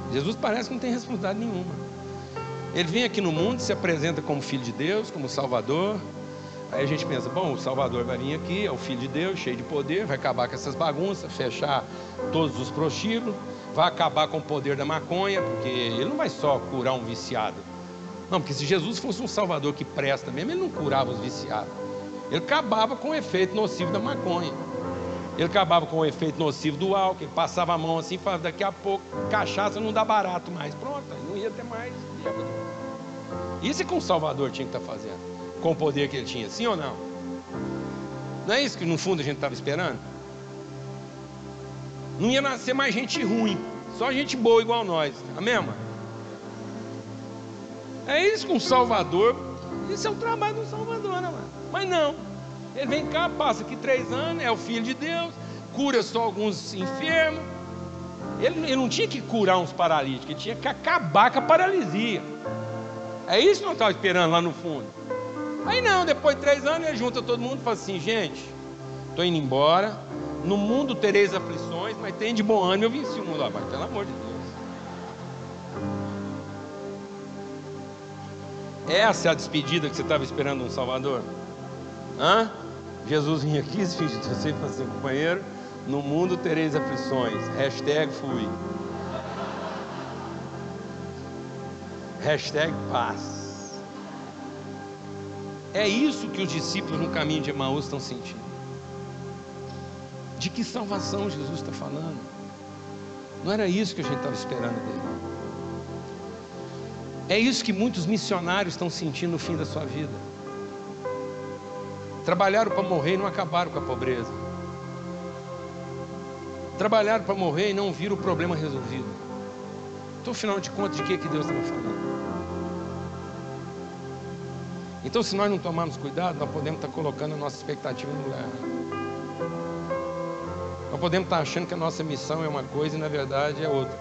S1: Jesus parece que não tem responsabilidade nenhuma. Ele vem aqui no mundo, se apresenta como Filho de Deus, como Salvador. Aí a gente pensa, bom, o Salvador vai vir aqui, é o Filho de Deus, cheio de poder, vai acabar com essas bagunças, fechar todos os prostíbulos, vai acabar com o poder da maconha, porque ele não vai só curar um viciado. Não, porque se Jesus fosse um Salvador que presta mesmo, ele não curava os viciados. Ele acabava com o efeito nocivo da maconha. Ele acabava com o efeito nocivo do álcool, ele passava a mão assim e falava, daqui a pouco, cachaça não dá barato mais. Pronto, não ia ter mais bêbado. Isso é que um Salvador tinha que estar fazendo, com o poder que ele tinha, sim ou não? Não é isso que no fundo a gente estava esperando? Não ia nascer mais gente ruim, só gente boa igual nós, amém, mano? É isso que um Salvador, isso é o trabalho do Salvador, né, mano? Mas não, ele vem cá, passa aqui três anos, é o Filho de Deus, cura só alguns enfermos. Ele, ele não tinha que curar uns paralíticos, ele tinha que acabar com a paralisia. É isso que nós estávamos esperando lá no fundo. Aí não, depois de três anos ele junta todo mundo e fala assim, gente, estou indo embora, no mundo tereis aflições, mas tem de bom ânimo, eu venci o mundo. Ah, mas pelo amor de Deus. Essa é a despedida que você estava esperando um Salvador? Hã? Jesus vinha aqui, esse filho de Deus, você fala assim, companheiro, no mundo tereis aflições, hashtag fui. Hashtag paz. É isso que os discípulos no caminho de Emaús estão sentindo. De que salvação Jesus está falando? Não era isso que a gente estava esperando dele. É isso que muitos missionários estão sentindo no fim da sua vida. Trabalharam para morrer e não acabaram com a pobreza. Trabalharam para morrer e não viram o problema resolvido. Então, afinal de contas, de que, que Deus estava falando? Então, se nós não tomarmos cuidado, nós podemos estar colocando a nossa expectativa no lugar. Nós podemos estar achando que a nossa missão é uma coisa e na verdade é outra.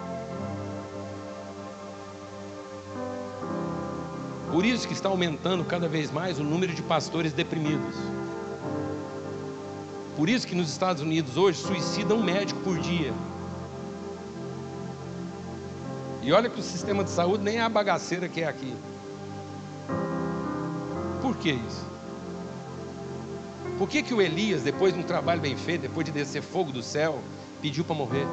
S1: Por isso que está aumentando cada vez mais o número de pastores deprimidos. Por isso que nos Estados Unidos hoje suicidam um médico por dia. E olha que o sistema de saúde nem é a bagaceira que é aqui. Por que isso? Por que que o Elias, depois de um trabalho bem feito, depois de descer fogo do céu, pediu para morrer?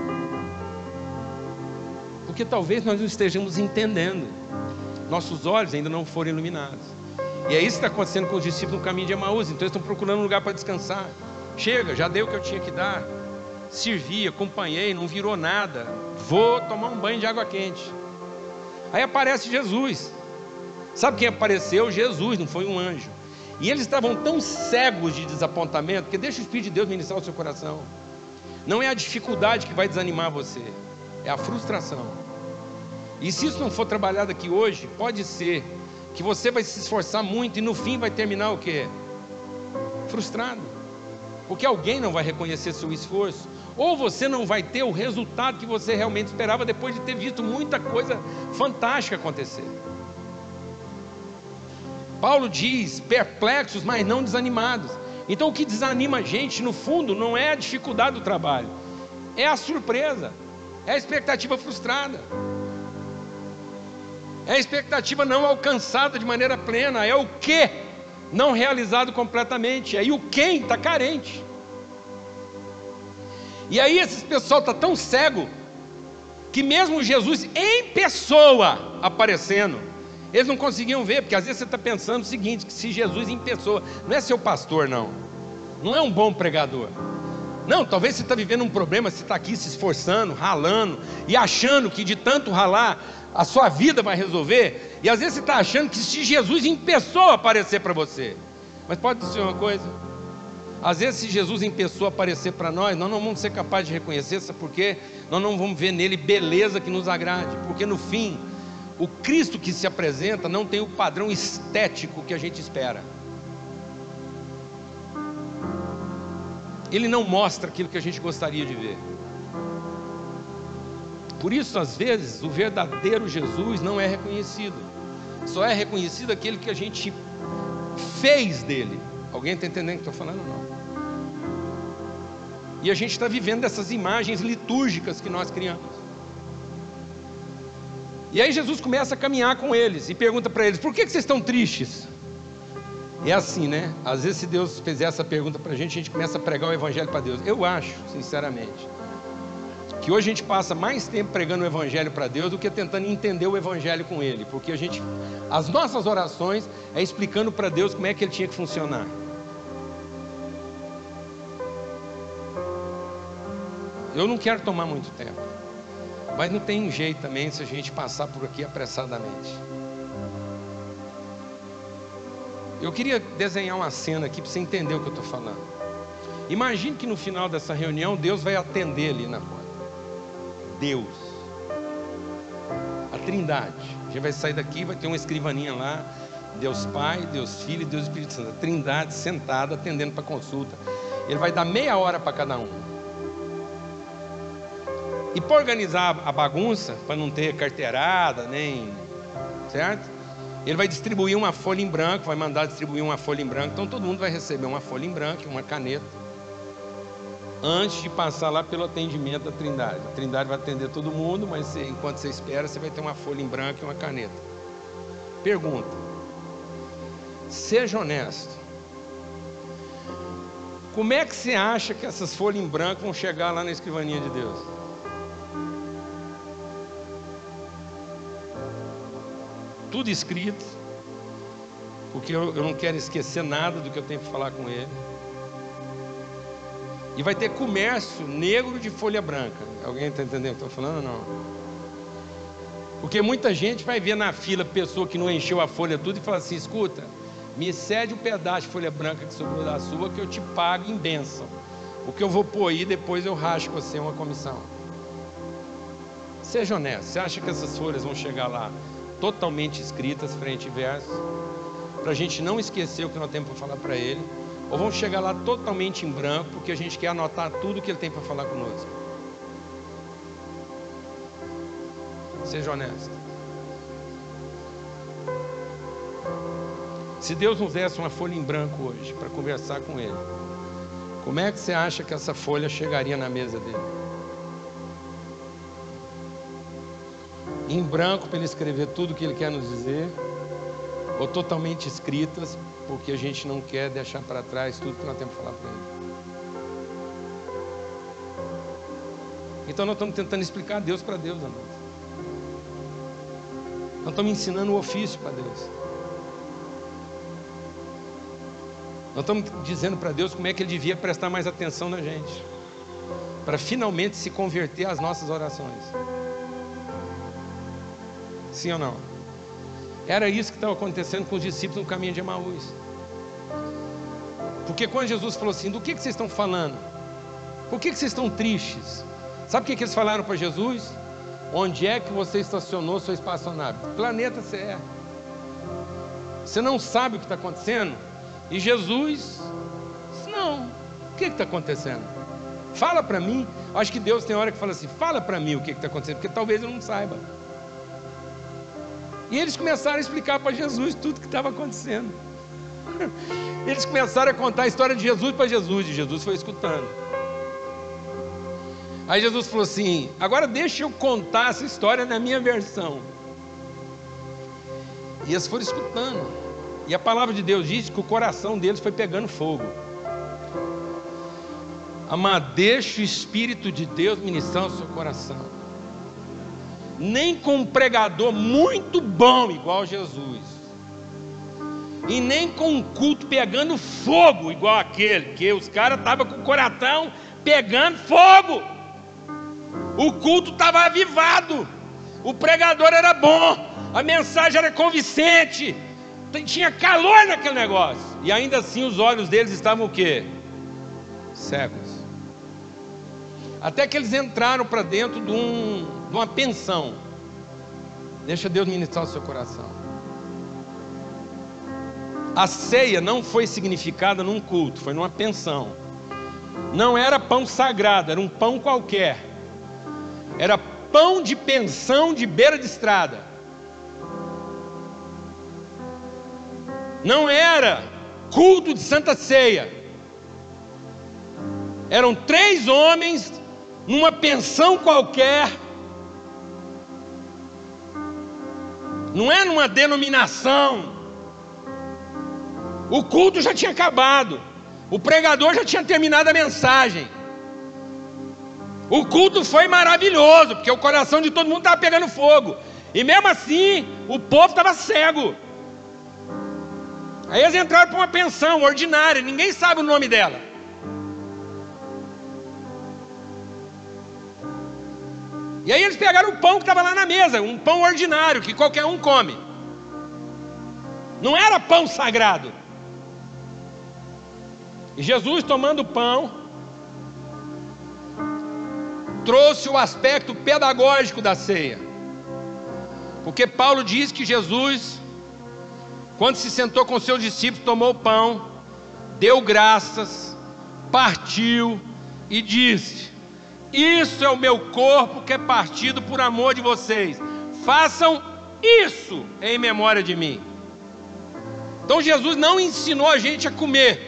S1: Porque talvez nós não estejamos entendendo. Nossos olhos ainda não foram iluminados. E é isso que está acontecendo com os discípulos no caminho de Emaús. Então eles estão procurando um lugar para descansar. Chega, já dei o que eu tinha que dar. Servi, acompanhei, não virou nada. Vou tomar um banho de água quente. Aí aparece Jesus. Sabe quem apareceu? Jesus, não foi um anjo. E eles estavam tão cegos de desapontamento, porque deixa o Espírito de Deus ministrar o seu coração. Não é a dificuldade que vai desanimar você, é a frustração. E se isso não for trabalhado aqui hoje, pode ser que você vai se esforçar muito e no fim vai terminar o quê? Frustrado. Porque alguém não vai reconhecer seu esforço, ou você não vai ter o resultado que você realmente esperava depois de ter visto muita coisa fantástica acontecer. Paulo diz, perplexos, mas não desanimados. Então o que desanima a gente, no fundo, não é a dificuldade do trabalho, é a surpresa, é a expectativa frustrada, é a expectativa não alcançada de maneira plena, é o que não realizado completamente, aí o quem está carente. E aí esse pessoal está tão cego, que mesmo Jesus em pessoa aparecendo, eles não conseguiam ver, porque às vezes você está pensando o seguinte, que se Jesus em pessoa, não é seu pastor não, não é um bom pregador, não, talvez você está vivendo um problema, você está aqui se esforçando, ralando, e achando que de tanto ralar, a sua vida vai resolver, e às vezes você está achando que se Jesus em pessoa aparecer para você, mas pode dizer uma coisa, às vezes se Jesus em pessoa aparecer para nós, nós não vamos ser capazes de reconhecer, sabe por quê? Nós não vamos ver nele beleza que nos agrade, porque no fim, o Cristo que se apresenta não tem o padrão estético que a gente espera. Ele não mostra aquilo que a gente gostaria de ver. Por isso, às vezes, o verdadeiro Jesus não é reconhecido. Só é reconhecido aquele que a gente fez dele. Alguém está entendendo o que eu estou falando ou não? E a gente está vivendo dessas imagens litúrgicas que nós criamos. E aí Jesus começa a caminhar com eles e pergunta para eles: por que que vocês estão tristes? E é assim, né? Às vezes, se Deus fizer essa pergunta para a gente, a gente começa a pregar o evangelho para Deus. Eu acho, sinceramente, que hoje a gente passa mais tempo pregando o evangelho para Deus do que tentando entender o evangelho com Ele, porque a gente, as nossas orações é explicando para Deus como é que Ele tinha que funcionar. Eu não quero tomar muito tempo, mas não tem jeito também se a gente passar por aqui apressadamente. Eu queria desenhar uma cena aqui para você entender o que eu estou falando. Imagine que no final dessa reunião Deus vai atender ali na porta. Deus, a Trindade. A gente vai sair daqui, vai ter uma escrivaninha lá, Deus Pai, Deus Filho e Deus Espírito Santo. A Trindade sentada atendendo para consulta. Ele vai dar meia hora para cada um. E para organizar a bagunça, para não ter carteirada, nem, certo? Ele vai distribuir uma folha em branco, vai mandar distribuir uma folha em branco. Então todo mundo vai receber uma folha em branco e uma caneta, antes de passar lá pelo atendimento da Trindade. A Trindade vai atender todo mundo, mas você, enquanto você espera, você vai ter uma folha em branco e uma caneta. Pergunta: seja honesto, como é que você acha que essas folhas em branco vão chegar lá na escrivaninha de Deus? Tudo escrito, porque eu, eu não quero esquecer nada do que eu tenho para falar com Ele. E vai ter comércio negro de folha branca. Alguém está entendendo o que eu estou falando ou não? Porque muita gente vai ver na fila pessoa que não encheu a folha tudo e fala assim: escuta, me cede um pedaço de folha branca que sobrou da sua, que eu te pago em bênção. O que eu vou pôr aí, depois eu racho com você uma comissão. Seja honesto, você acha que essas folhas vão chegar lá totalmente escritas, frente e verso, para a gente não esquecer o que nós temos para falar para Ele? Ou vão chegar lá totalmente em branco, porque a gente quer anotar tudo o que Ele tem para falar conosco? Seja honesto. Se Deus nos desse uma folha em branco hoje para conversar com Ele, como é que você acha que essa folha chegaria na mesa dele? Em branco para Ele escrever tudo o que Ele quer nos dizer, ou totalmente escritas, porque a gente não quer deixar para trás tudo que nós temos para falar para Ele? Então nós estamos tentando explicar Deus para Deus, amados. Nós estamos ensinando o ofício para Deus. Nós estamos dizendo para Deus como é que Ele devia prestar mais atenção na gente, para finalmente se converter às nossas orações. Sim ou não? Era isso que estava acontecendo com os discípulos no caminho de Emaús. Porque quando Jesus falou assim: do que, que vocês estão falando? Por que, que vocês estão tristes? Sabe o que, que eles falaram para Jesus? Onde é que você estacionou sua espaçonave? Que planeta você é? Você não sabe o que está acontecendo? E Jesus disse: não, o que está acontecendo? Fala para mim. Acho que Deus tem hora que fala assim: fala para mim o que está acontecendo, porque talvez eu não saiba. E eles começaram a explicar para Jesus tudo o que estava acontecendo. Eles começaram a contar a história de Jesus para Jesus, e Jesus foi escutando. Aí Jesus falou assim: agora deixa eu contar essa história na minha versão. E eles foram escutando. E a palavra de Deus diz que o coração deles foi pegando fogo. Amado, deixa o Espírito de Deus ministrar o seu coração. Nem com um pregador muito bom igual Jesus, e nem com um culto pegando fogo igual aquele, que os caras estavam com o coração pegando fogo. O culto estava avivado, o pregador era bom, a mensagem era convincente, tinha calor naquele negócio, e ainda assim os olhos deles estavam o quê? Cegos. Até que eles entraram para dentro de, um, de uma pensão. Deixa Deus ministrar o seu coração. A ceia não foi significada num culto, foi numa pensão. Não era pão sagrado, era um pão qualquer. Era pão de pensão de beira de estrada. Não era culto de Santa Ceia. Eram três homens numa pensão qualquer, não é numa denominação. O culto já tinha acabado, o pregador já tinha terminado a mensagem. O culto foi maravilhoso, porque o coração de todo mundo estava pegando fogo. E mesmo assim, o povo estava cego. Aí eles entraram para uma pensão ordinária, ninguém sabe o nome dela. E aí eles pegaram o pão que estava lá na mesa, um pão ordinário, que qualquer um come. Não era pão sagrado. E Jesus, tomando o pão, trouxe o aspecto pedagógico da ceia. Porque Paulo diz que Jesus, quando se sentou com seus discípulos, tomou o pão, deu graças, partiu e disse: isso é o meu corpo que é partido por amor de vocês, façam isso em memória de mim. Então Jesus não ensinou a gente a comer.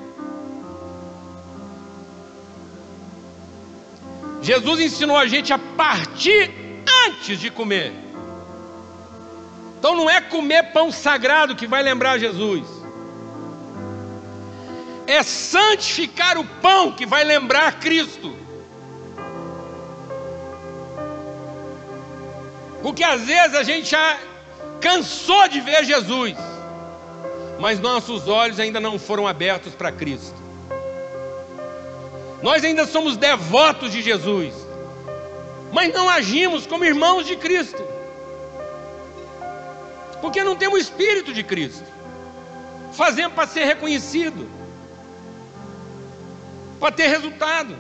S1: Jesus ensinou a gente a partir antes de comer. Então não é comer pão sagrado que vai lembrar Jesus, é santificar o pão que vai lembrar Cristo. Porque às vezes a gente já cansou de ver Jesus, mas nossos olhos ainda não foram abertos para Cristo. Nós ainda somos devotos de Jesus, mas não agimos como irmãos de Cristo, porque não temos o Espírito de Cristo. Fazemos para ser reconhecido, para ter resultado.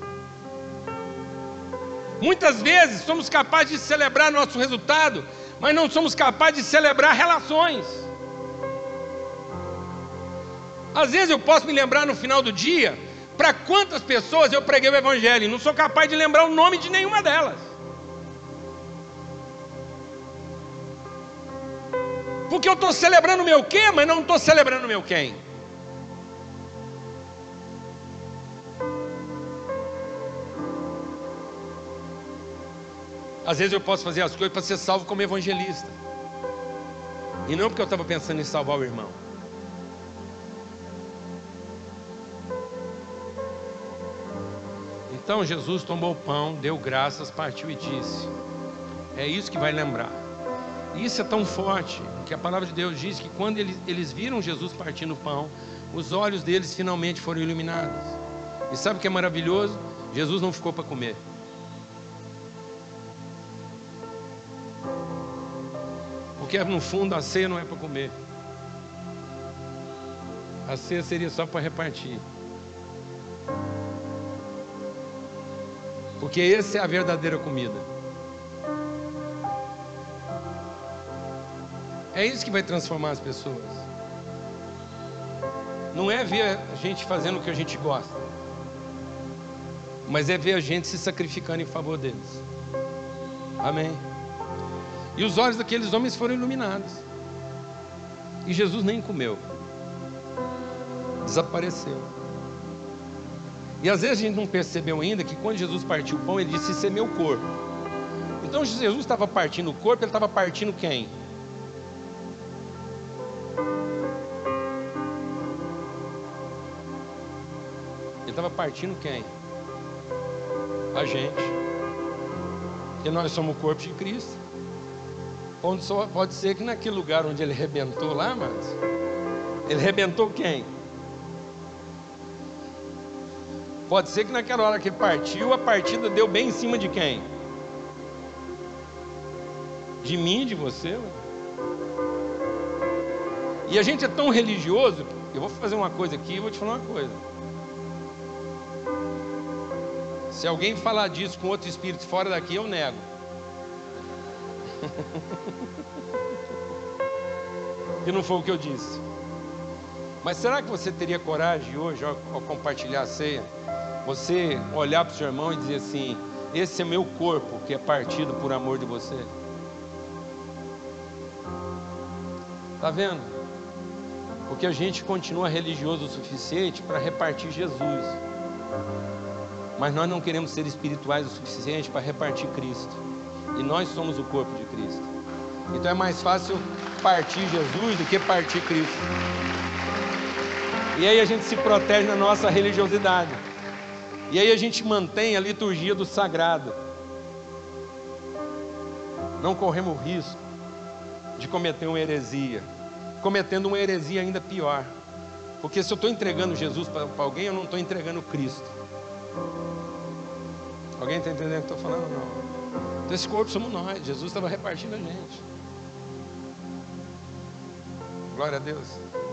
S1: Muitas vezes somos capazes de celebrar nosso resultado, mas não somos capazes de celebrar relações. Às vezes eu posso me lembrar no final do dia para quantas pessoas eu preguei o Evangelho, e não sou capaz de lembrar o nome de nenhuma delas. Porque eu estou celebrando o meu quê, mas não estou celebrando o meu quem. Às vezes eu posso fazer as coisas para ser salvo como evangelista, e não porque eu estava pensando em salvar o irmão. Então Jesus tomou o pão, deu graças, partiu e disse: é isso que vai lembrar. E isso é tão forte que a palavra de Deus diz que quando eles, eles viram Jesus partindo o pão, os olhos deles finalmente foram iluminados. E sabe o que é maravilhoso? Jesus não ficou para comer. Porque no fundo a ceia não é para comer. A ceia seria só para repartir. Porque essa é a verdadeira comida. É isso que vai transformar as pessoas. Não é ver a gente fazendo o que a gente gosta, mas é ver a gente se sacrificando em favor deles. Amém. E os olhos daqueles homens foram iluminados. E Jesus nem comeu. Desapareceu. E às vezes a gente não percebeu ainda que quando Jesus partiu o pão, ele disse: isso é meu corpo. Então Jesus estava partindo o corpo, ele estava partindo quem? Ele estava partindo quem? A gente. Porque nós somos o corpo de Cristo. Onde só pode ser que naquele lugar onde ele rebentou lá, mas ele rebentou quem? Pode ser que naquela hora que ele partiu, a partida deu bem em cima de quem? De mim, de você. Ué. E a gente é tão religioso. Eu vou fazer uma coisa aqui e vou te falar uma coisa. Se alguém falar disso com outro espírito fora daqui, eu nego. E não foi o que eu disse. Mas será que você teria coragem hoje, ao, ao compartilhar a ceia, você olhar para o seu irmão e dizer assim: esse é meu corpo que é partido por amor de você? Está vendo? Porque a gente continua religioso o suficiente para repartir Jesus, mas nós não queremos ser espirituais o suficiente para repartir Cristo. E nós somos o corpo de Cristo. Então é mais fácil partir Jesus do que partir Cristo. E aí a gente se protege na nossa religiosidade. E aí a gente mantém a liturgia do sagrado. Não corremos o risco de cometer uma heresia. Cometendo uma heresia ainda pior. Porque se eu estou entregando Jesus para alguém, eu não estou entregando Cristo. Alguém está entendendo o que eu estou falando? Não. Então esse corpo somos nós. Jesus estava repartindo a gente. Glória a Deus.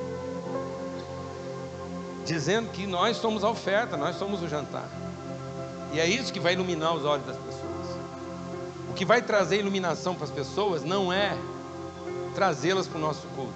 S1: Dizendo que nós somos a oferta, nós somos o jantar. E é isso que vai iluminar os olhos das pessoas. O que vai trazer iluminação para as pessoas não é trazê-las para o nosso culto,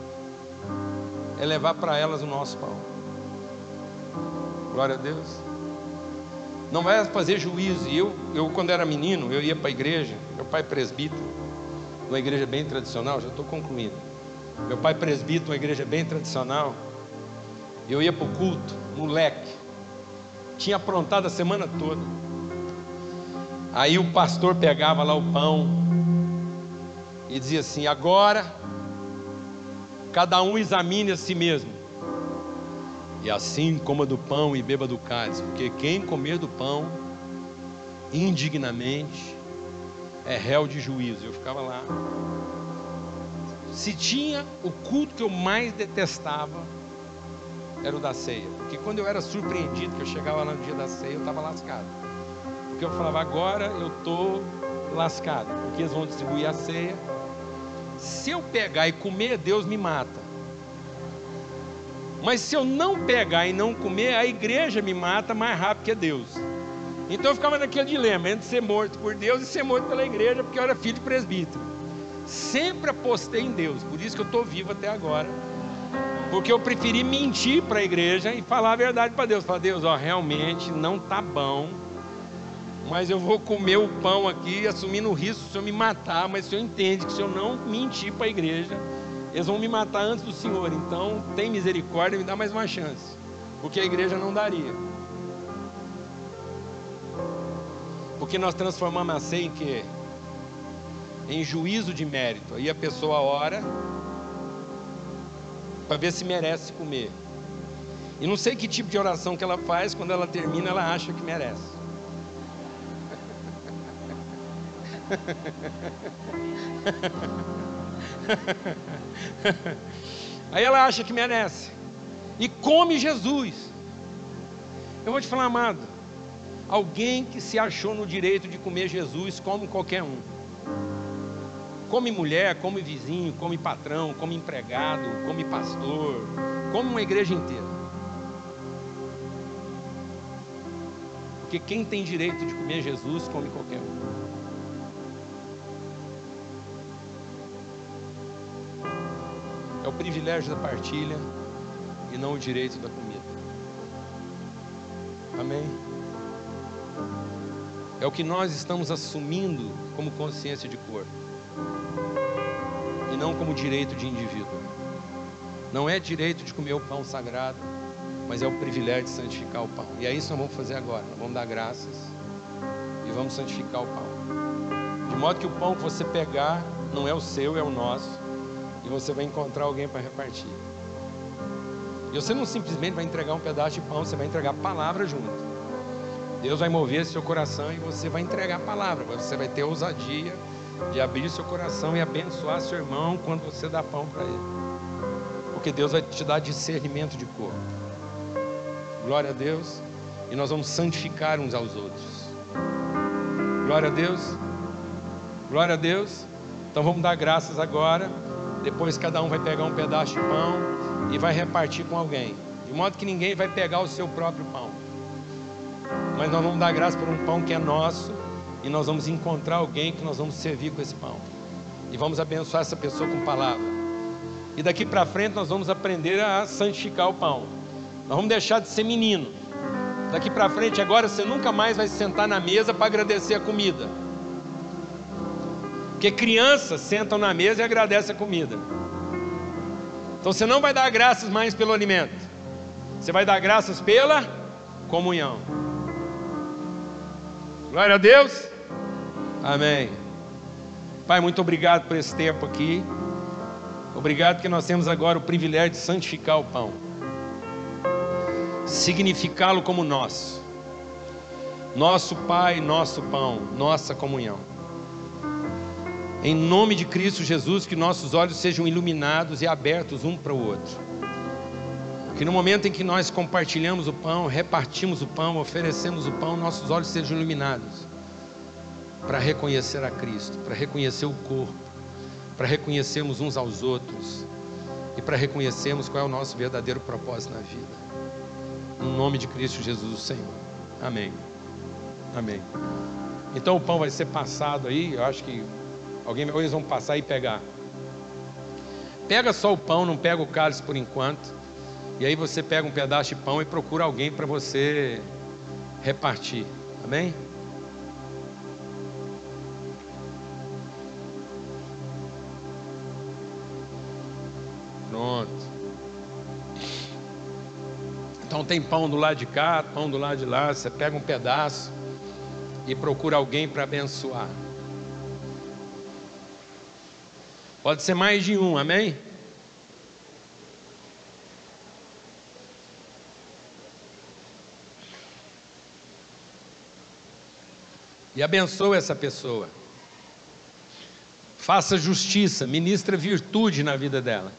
S1: é levar para elas o nosso pão. Glória a Deus. Não vai fazer juízo. E eu, eu quando era menino, eu ia para a igreja. Meu pai presbítero, uma igreja bem tradicional. Já estou concluindo. Meu pai presbítero, uma igreja bem tradicional. Eu ia para o culto, moleque. Tinha aprontado a semana toda. Aí o pastor pegava lá o pão e dizia assim: agora cada um examine a si mesmo, e assim coma do pão e beba do cálice, porque quem comer do pão indignamente é réu de juízo. Eu ficava lá. Se tinha o culto que eu mais detestava, era o da ceia. Porque quando eu era surpreendido, que eu chegava lá no dia da ceia, eu estava lascado. Porque eu falava: agora eu estou lascado, porque eles vão distribuir a ceia. Se eu pegar e comer, Deus me mata. Mas se eu não pegar e não comer, a igreja me mata mais rápido que Deus. Então eu ficava naquele dilema entre ser morto por Deus e ser morto pela igreja, porque eu era filho de presbítero. Sempre apostei em Deus, por isso que eu estou vivo até agora. Porque eu preferi mentir para a igreja e falar a verdade para Deus. Falar: Deus, ó, realmente não está bom, mas eu vou comer o pão aqui, assumindo o risco do Senhor me matar. Mas o Senhor entende que se eu não mentir para a igreja, eles vão me matar antes do Senhor. Então tem misericórdia e me dá mais uma chance, porque a igreja não daria. Porque nós transformamos a ceia em quê? Em juízo de mérito. Aí a pessoa ora para ver se merece comer. E não sei que tipo de oração que ela faz. Quando ela termina, ela acha que merece. Aí ela acha que merece e come Jesus. Eu vou te falar, amado, alguém que se achou no direito de comer Jesus, come qualquer um. Come mulher, come vizinho, come patrão, come empregado, come pastor, come uma igreja inteira. Porque quem tem direito de comer Jesus, come qualquer um. É o privilégio da partilha e não o direito da comida. Amém? É o que nós estamos assumindo como consciência de corpo e não como direito de indivíduo. Não é direito de comer o pão sagrado, mas é o privilégio de santificar o pão. E é isso que nós vamos fazer agora. Nós vamos dar graças e vamos santificar o pão, de modo que o pão que você pegar não é o seu, é o nosso. E você vai encontrar alguém para repartir. E você não simplesmente vai entregar um pedaço de pão, você vai entregar a palavra junto. Deus vai mover seu coração e você vai entregar a palavra. Você vai ter ousadia de abrir seu coração e abençoar seu irmão quando você dá pão para ele. Porque Deus vai te dar discernimento de corpo. Glória a Deus. E nós vamos santificar uns aos outros. Glória a Deus. Glória a Deus. Então vamos dar graças agora. Depois cada um vai pegar um pedaço de pão e vai repartir com alguém, de modo que ninguém vai pegar o seu próprio pão. Mas nós vamos dar graça por um pão que é nosso, e nós vamos encontrar alguém que nós vamos servir com esse pão. E vamos abençoar essa pessoa com palavra. E daqui para frente nós vamos aprender a santificar o pão. Nós vamos deixar de ser menino. Daqui para frente agora você nunca mais vai se sentar na mesa para agradecer a comida. Porque crianças sentam na mesa e agradecem a comida. Então você não vai dar graças mais pelo alimento. Você vai dar graças pela comunhão. Glória a Deus. Amém. Pai, muito obrigado por esse tempo aqui. Obrigado que nós temos agora o privilégio de santificar o pão, significá-lo como nosso. Nosso Pai, nosso pão, nossa comunhão. Em nome de Cristo Jesus, que nossos olhos sejam iluminados e abertos um para o outro. Que no momento em que nós compartilhamos o pão, repartimos o pão, oferecemos o pão, nossos olhos sejam iluminados para reconhecer a Cristo, para reconhecer o corpo, para reconhecermos uns aos outros e para reconhecermos qual é o nosso verdadeiro propósito na vida. No nome de Cristo Jesus, o Senhor. Amém. Amém. Então o pão vai ser passado aí. Eu acho que alguém, ou eles vão passar e pegar. Pega só o pão, não pega o cálice por enquanto. E aí você pega um pedaço de pão e procura alguém para você repartir. Amém? Pronto. Então tem pão do lado de cá, pão do lado de lá. Você pega um pedaço e procura alguém para abençoar. Pode ser mais de um, amém? E abençoa essa pessoa. Faça justiça, ministra virtude na vida dela.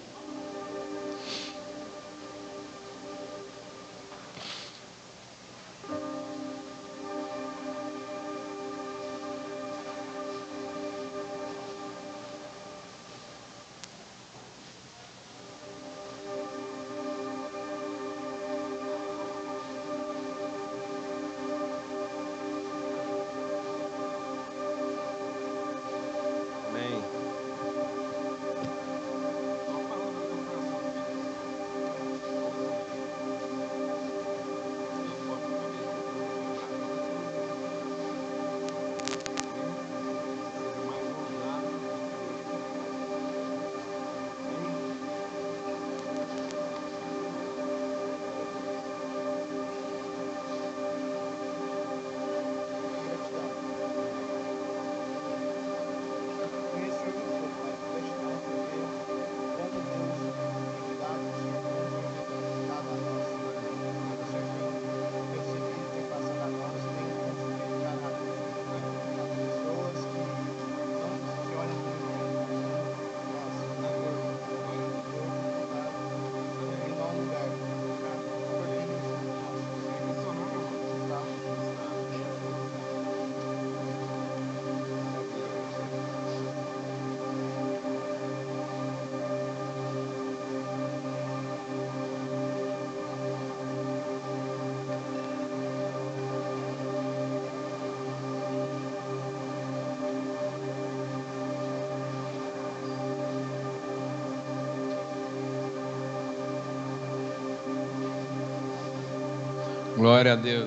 S1: Glória a Deus.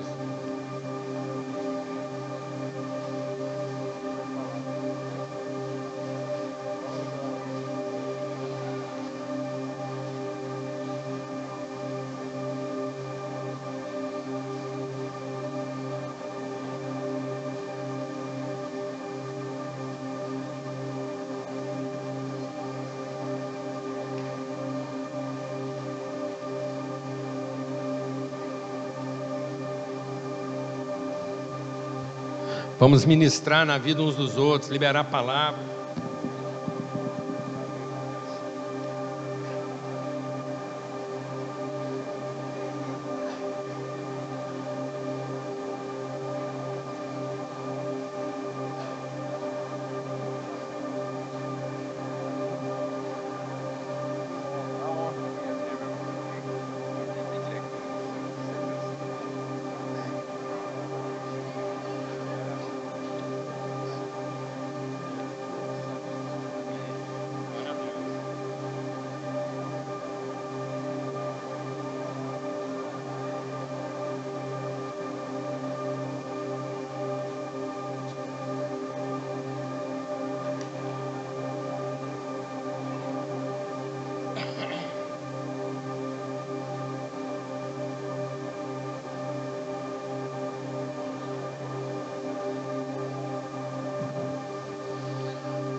S1: Vamos ministrar na vida uns dos outros, liberar a palavra.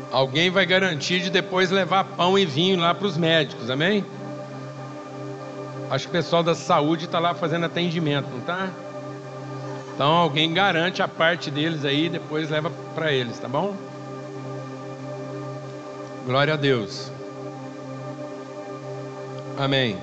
S1: Alguém vai garantir de depois levar pão e vinho lá para os médicos, amém? Acho que o pessoal da saúde está lá fazendo atendimento, não está? Então alguém garante a parte deles aí e depois leva para eles, tá bom? Glória a Deus. Amém.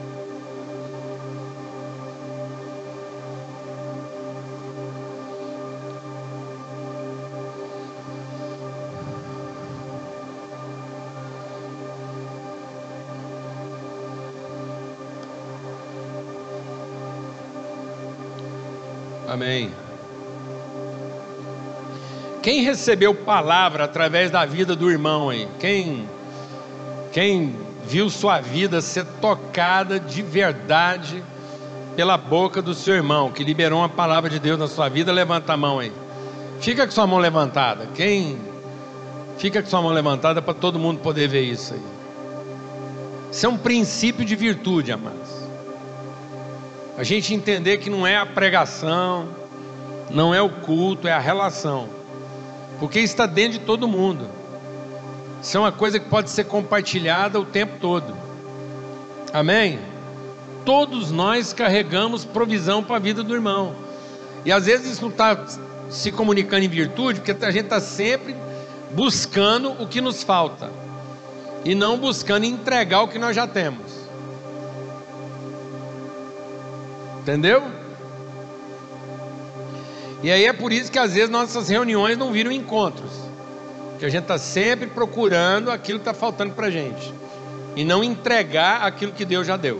S1: Amém. Quem recebeu palavra através da vida do irmão aí? Quem, quem viu sua vida ser tocada de verdade pela boca do seu irmão, que liberou uma palavra de Deus na sua vida? Levanta a mão aí. Fica com sua mão levantada. Quem fica com sua mão levantada para todo mundo poder ver isso aí? Isso é um princípio de virtude, amados. A gente entender que não é a pregação, não é o culto, é a relação, porque está dentro de todo mundo. Isso é uma coisa que pode ser compartilhada o tempo todo. Amém? Todos nós carregamos provisão para a vida do irmão, e às vezes isso não está se comunicando em virtude, porque a gente está sempre buscando o que nos falta e não buscando entregar o que nós já temos. Entendeu? E aí é por isso que às vezes nossas reuniões não viram encontros, que a gente está sempre procurando aquilo que está faltando para a gente e não entregar aquilo que Deus já deu.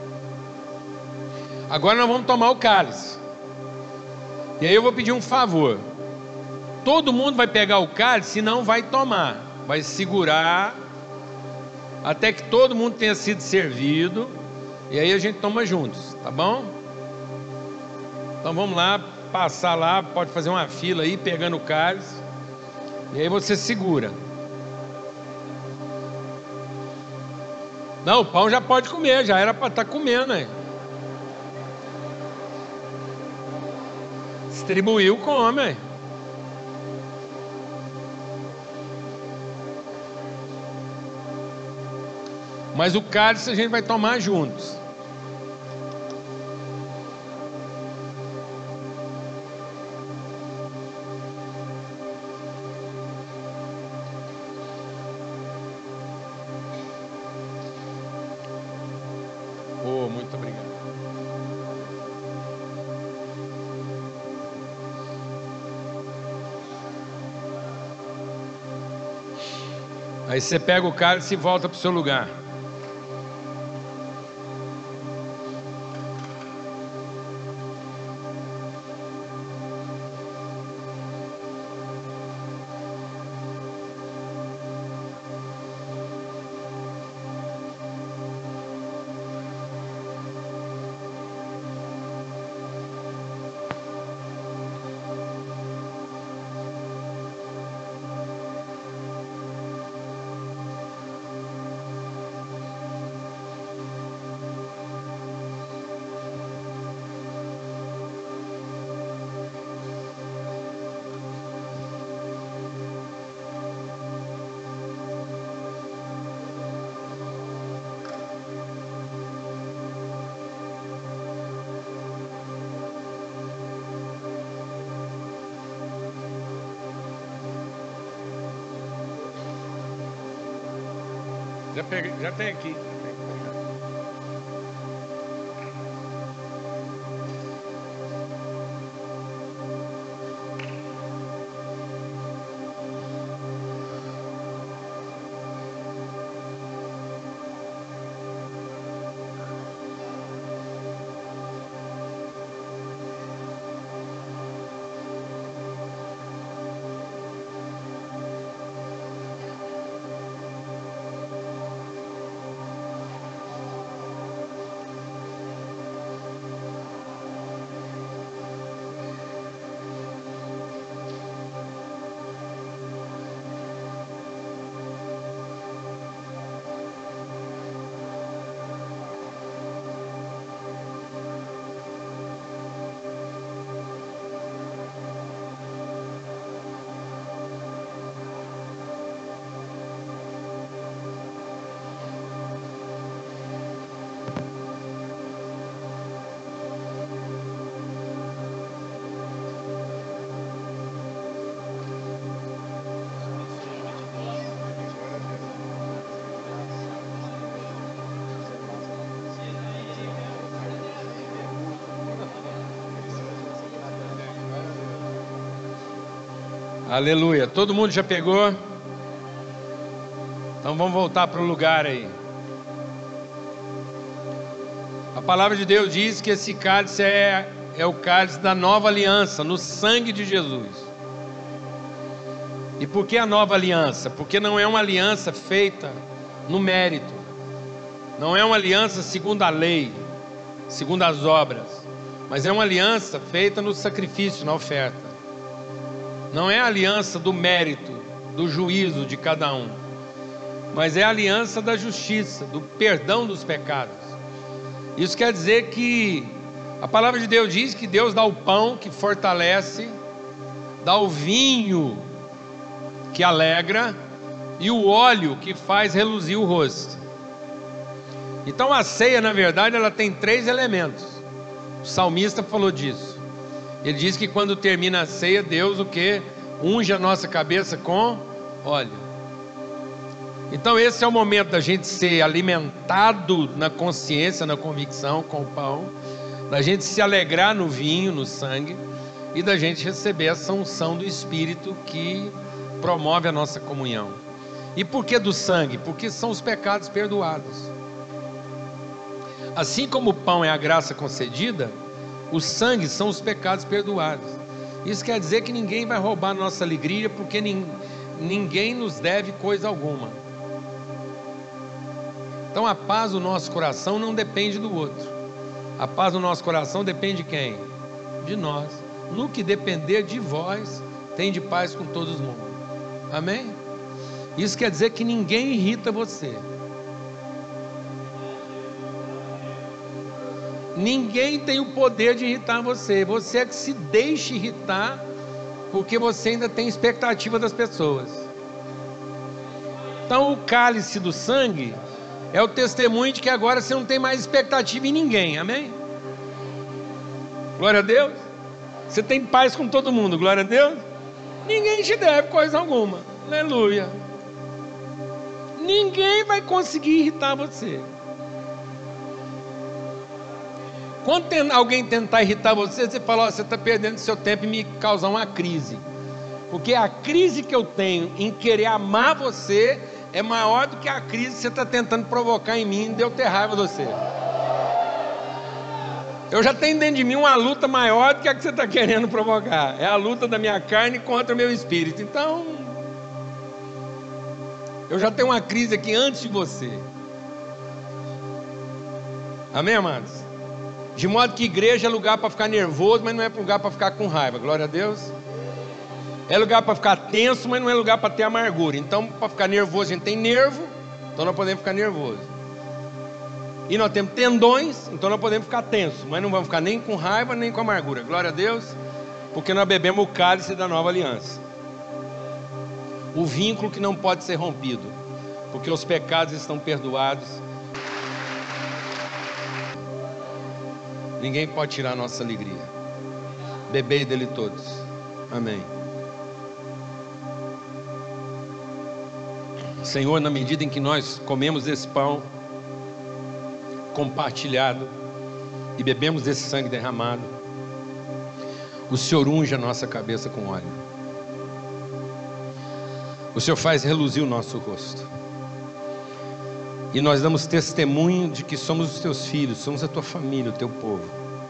S1: Agora nós vamos tomar o cálice. E aí eu vou pedir um favor. Todo mundo vai pegar o cálice e não vai tomar, vai segurar até que todo mundo tenha sido servido, e aí a gente toma juntos, tá bom? Então vamos lá, passar lá, pode fazer uma fila aí, pegando o cálice, e aí você segura. Não, o pão já pode comer, já era para estar comendo aí. Distribuiu, come aí. Mas o cálice a gente vai tomar juntos. Oh, muito obrigado. Aí você pega o cálice e volta para o seu lugar. Já, peguei, já tem aqui. Aleluia. Todo mundo já pegou? Então vamos voltar para o lugar aí. A palavra de Deus diz que esse cálice é, é o cálice da nova aliança, no sangue de Jesus. E por que a nova aliança? Porque não é uma aliança feita no mérito. Não é uma aliança segundo a lei, segundo as obras. Mas é uma aliança feita no sacrifício, na oferta. Não é a aliança do mérito, do juízo de cada um. Mas é a aliança da justiça, do perdão dos pecados. Isso quer dizer que a palavra de Deus diz que Deus dá o pão que fortalece, dá o vinho que alegra e o óleo que faz reluzir o rosto. Então a ceia, na verdade, ela tem três elementos. O salmista falou disso. Ele diz que quando termina a ceia, Deus o que? Unge a nossa cabeça com óleo. Então esse é o momento da gente ser alimentado na consciência, na convicção com o pão, da gente se alegrar no vinho, no sangue, e da gente receber essa unção do Espírito que promove a nossa comunhão. E por que do sangue? Porque são os pecados perdoados. Assim como o pão é a graça concedida, o sangue são os pecados perdoados. Isso quer dizer que ninguém vai roubar a nossa alegria, porque nin, ninguém nos deve coisa alguma. Então a paz do nosso coração não depende do outro. A paz do nosso coração depende de quem? De nós. No que depender de vós, tende paz com todos os mundos. Amém? Isso quer dizer que ninguém irrita você. Ninguém tem o poder de irritar você. Você é que se deixa irritar, porque você ainda tem expectativa das pessoas. Então o cálice do sangue é o testemunho de que agora você não tem mais expectativa em ninguém. Amém? Glória a Deus. Você tem paz com todo mundo. Glória a Deus. Ninguém te deve coisa alguma. Aleluia. Ninguém vai conseguir irritar você. Quando tem alguém tentar irritar você, você fala, oh, você está perdendo seu tempo e me causar uma crise. Porque a crise que eu tenho em querer amar você é maior do que a crise que você está tentando provocar em mim de eu ter raiva de você. Eu já tenho dentro de mim uma luta maior do que a que você está querendo provocar. É a luta da minha carne contra o meu espírito. Então, eu já tenho uma crise aqui antes de você. Amém, amados? De modo que igreja é lugar para ficar nervoso, mas não é lugar para ficar com raiva. Glória a Deus. É lugar para ficar tenso, mas não é lugar para ter amargura. Então, para ficar nervoso, a gente tem nervo, então nós podemos ficar nervoso. E nós temos tendões, então nós podemos ficar tenso, mas não vamos ficar nem com raiva, nem com amargura. Glória a Deus, porque nós bebemos o cálice da nova aliança. O vínculo que não pode ser rompido, porque os pecados estão perdoados. Ninguém pode tirar a nossa alegria. Bebei dele todos. Amém. Senhor, na medida em que nós comemos esse pão compartilhado e bebemos desse sangue derramado, o Senhor unge a nossa cabeça com óleo. O Senhor faz reluzir o nosso rosto. E nós damos testemunho de que somos os teus filhos, somos a tua família, o teu povo.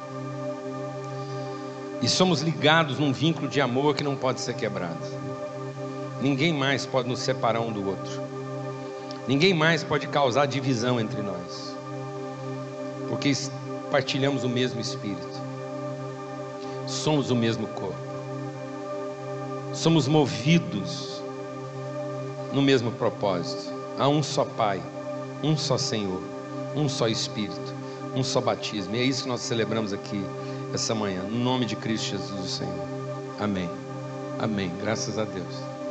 S1: E somos ligados num vínculo de amor que não pode ser quebrado. Ninguém mais pode nos separar um do outro. Ninguém mais pode causar divisão entre nós. Porque partilhamos o mesmo Espírito. Somos o mesmo corpo. Somos movidos no mesmo propósito. Há um só Pai, um só Senhor, um só Espírito, um só batismo. E é isso que nós celebramos aqui essa manhã, no nome de Cristo Jesus, o Senhor. Amém. Amém. Graças a Deus.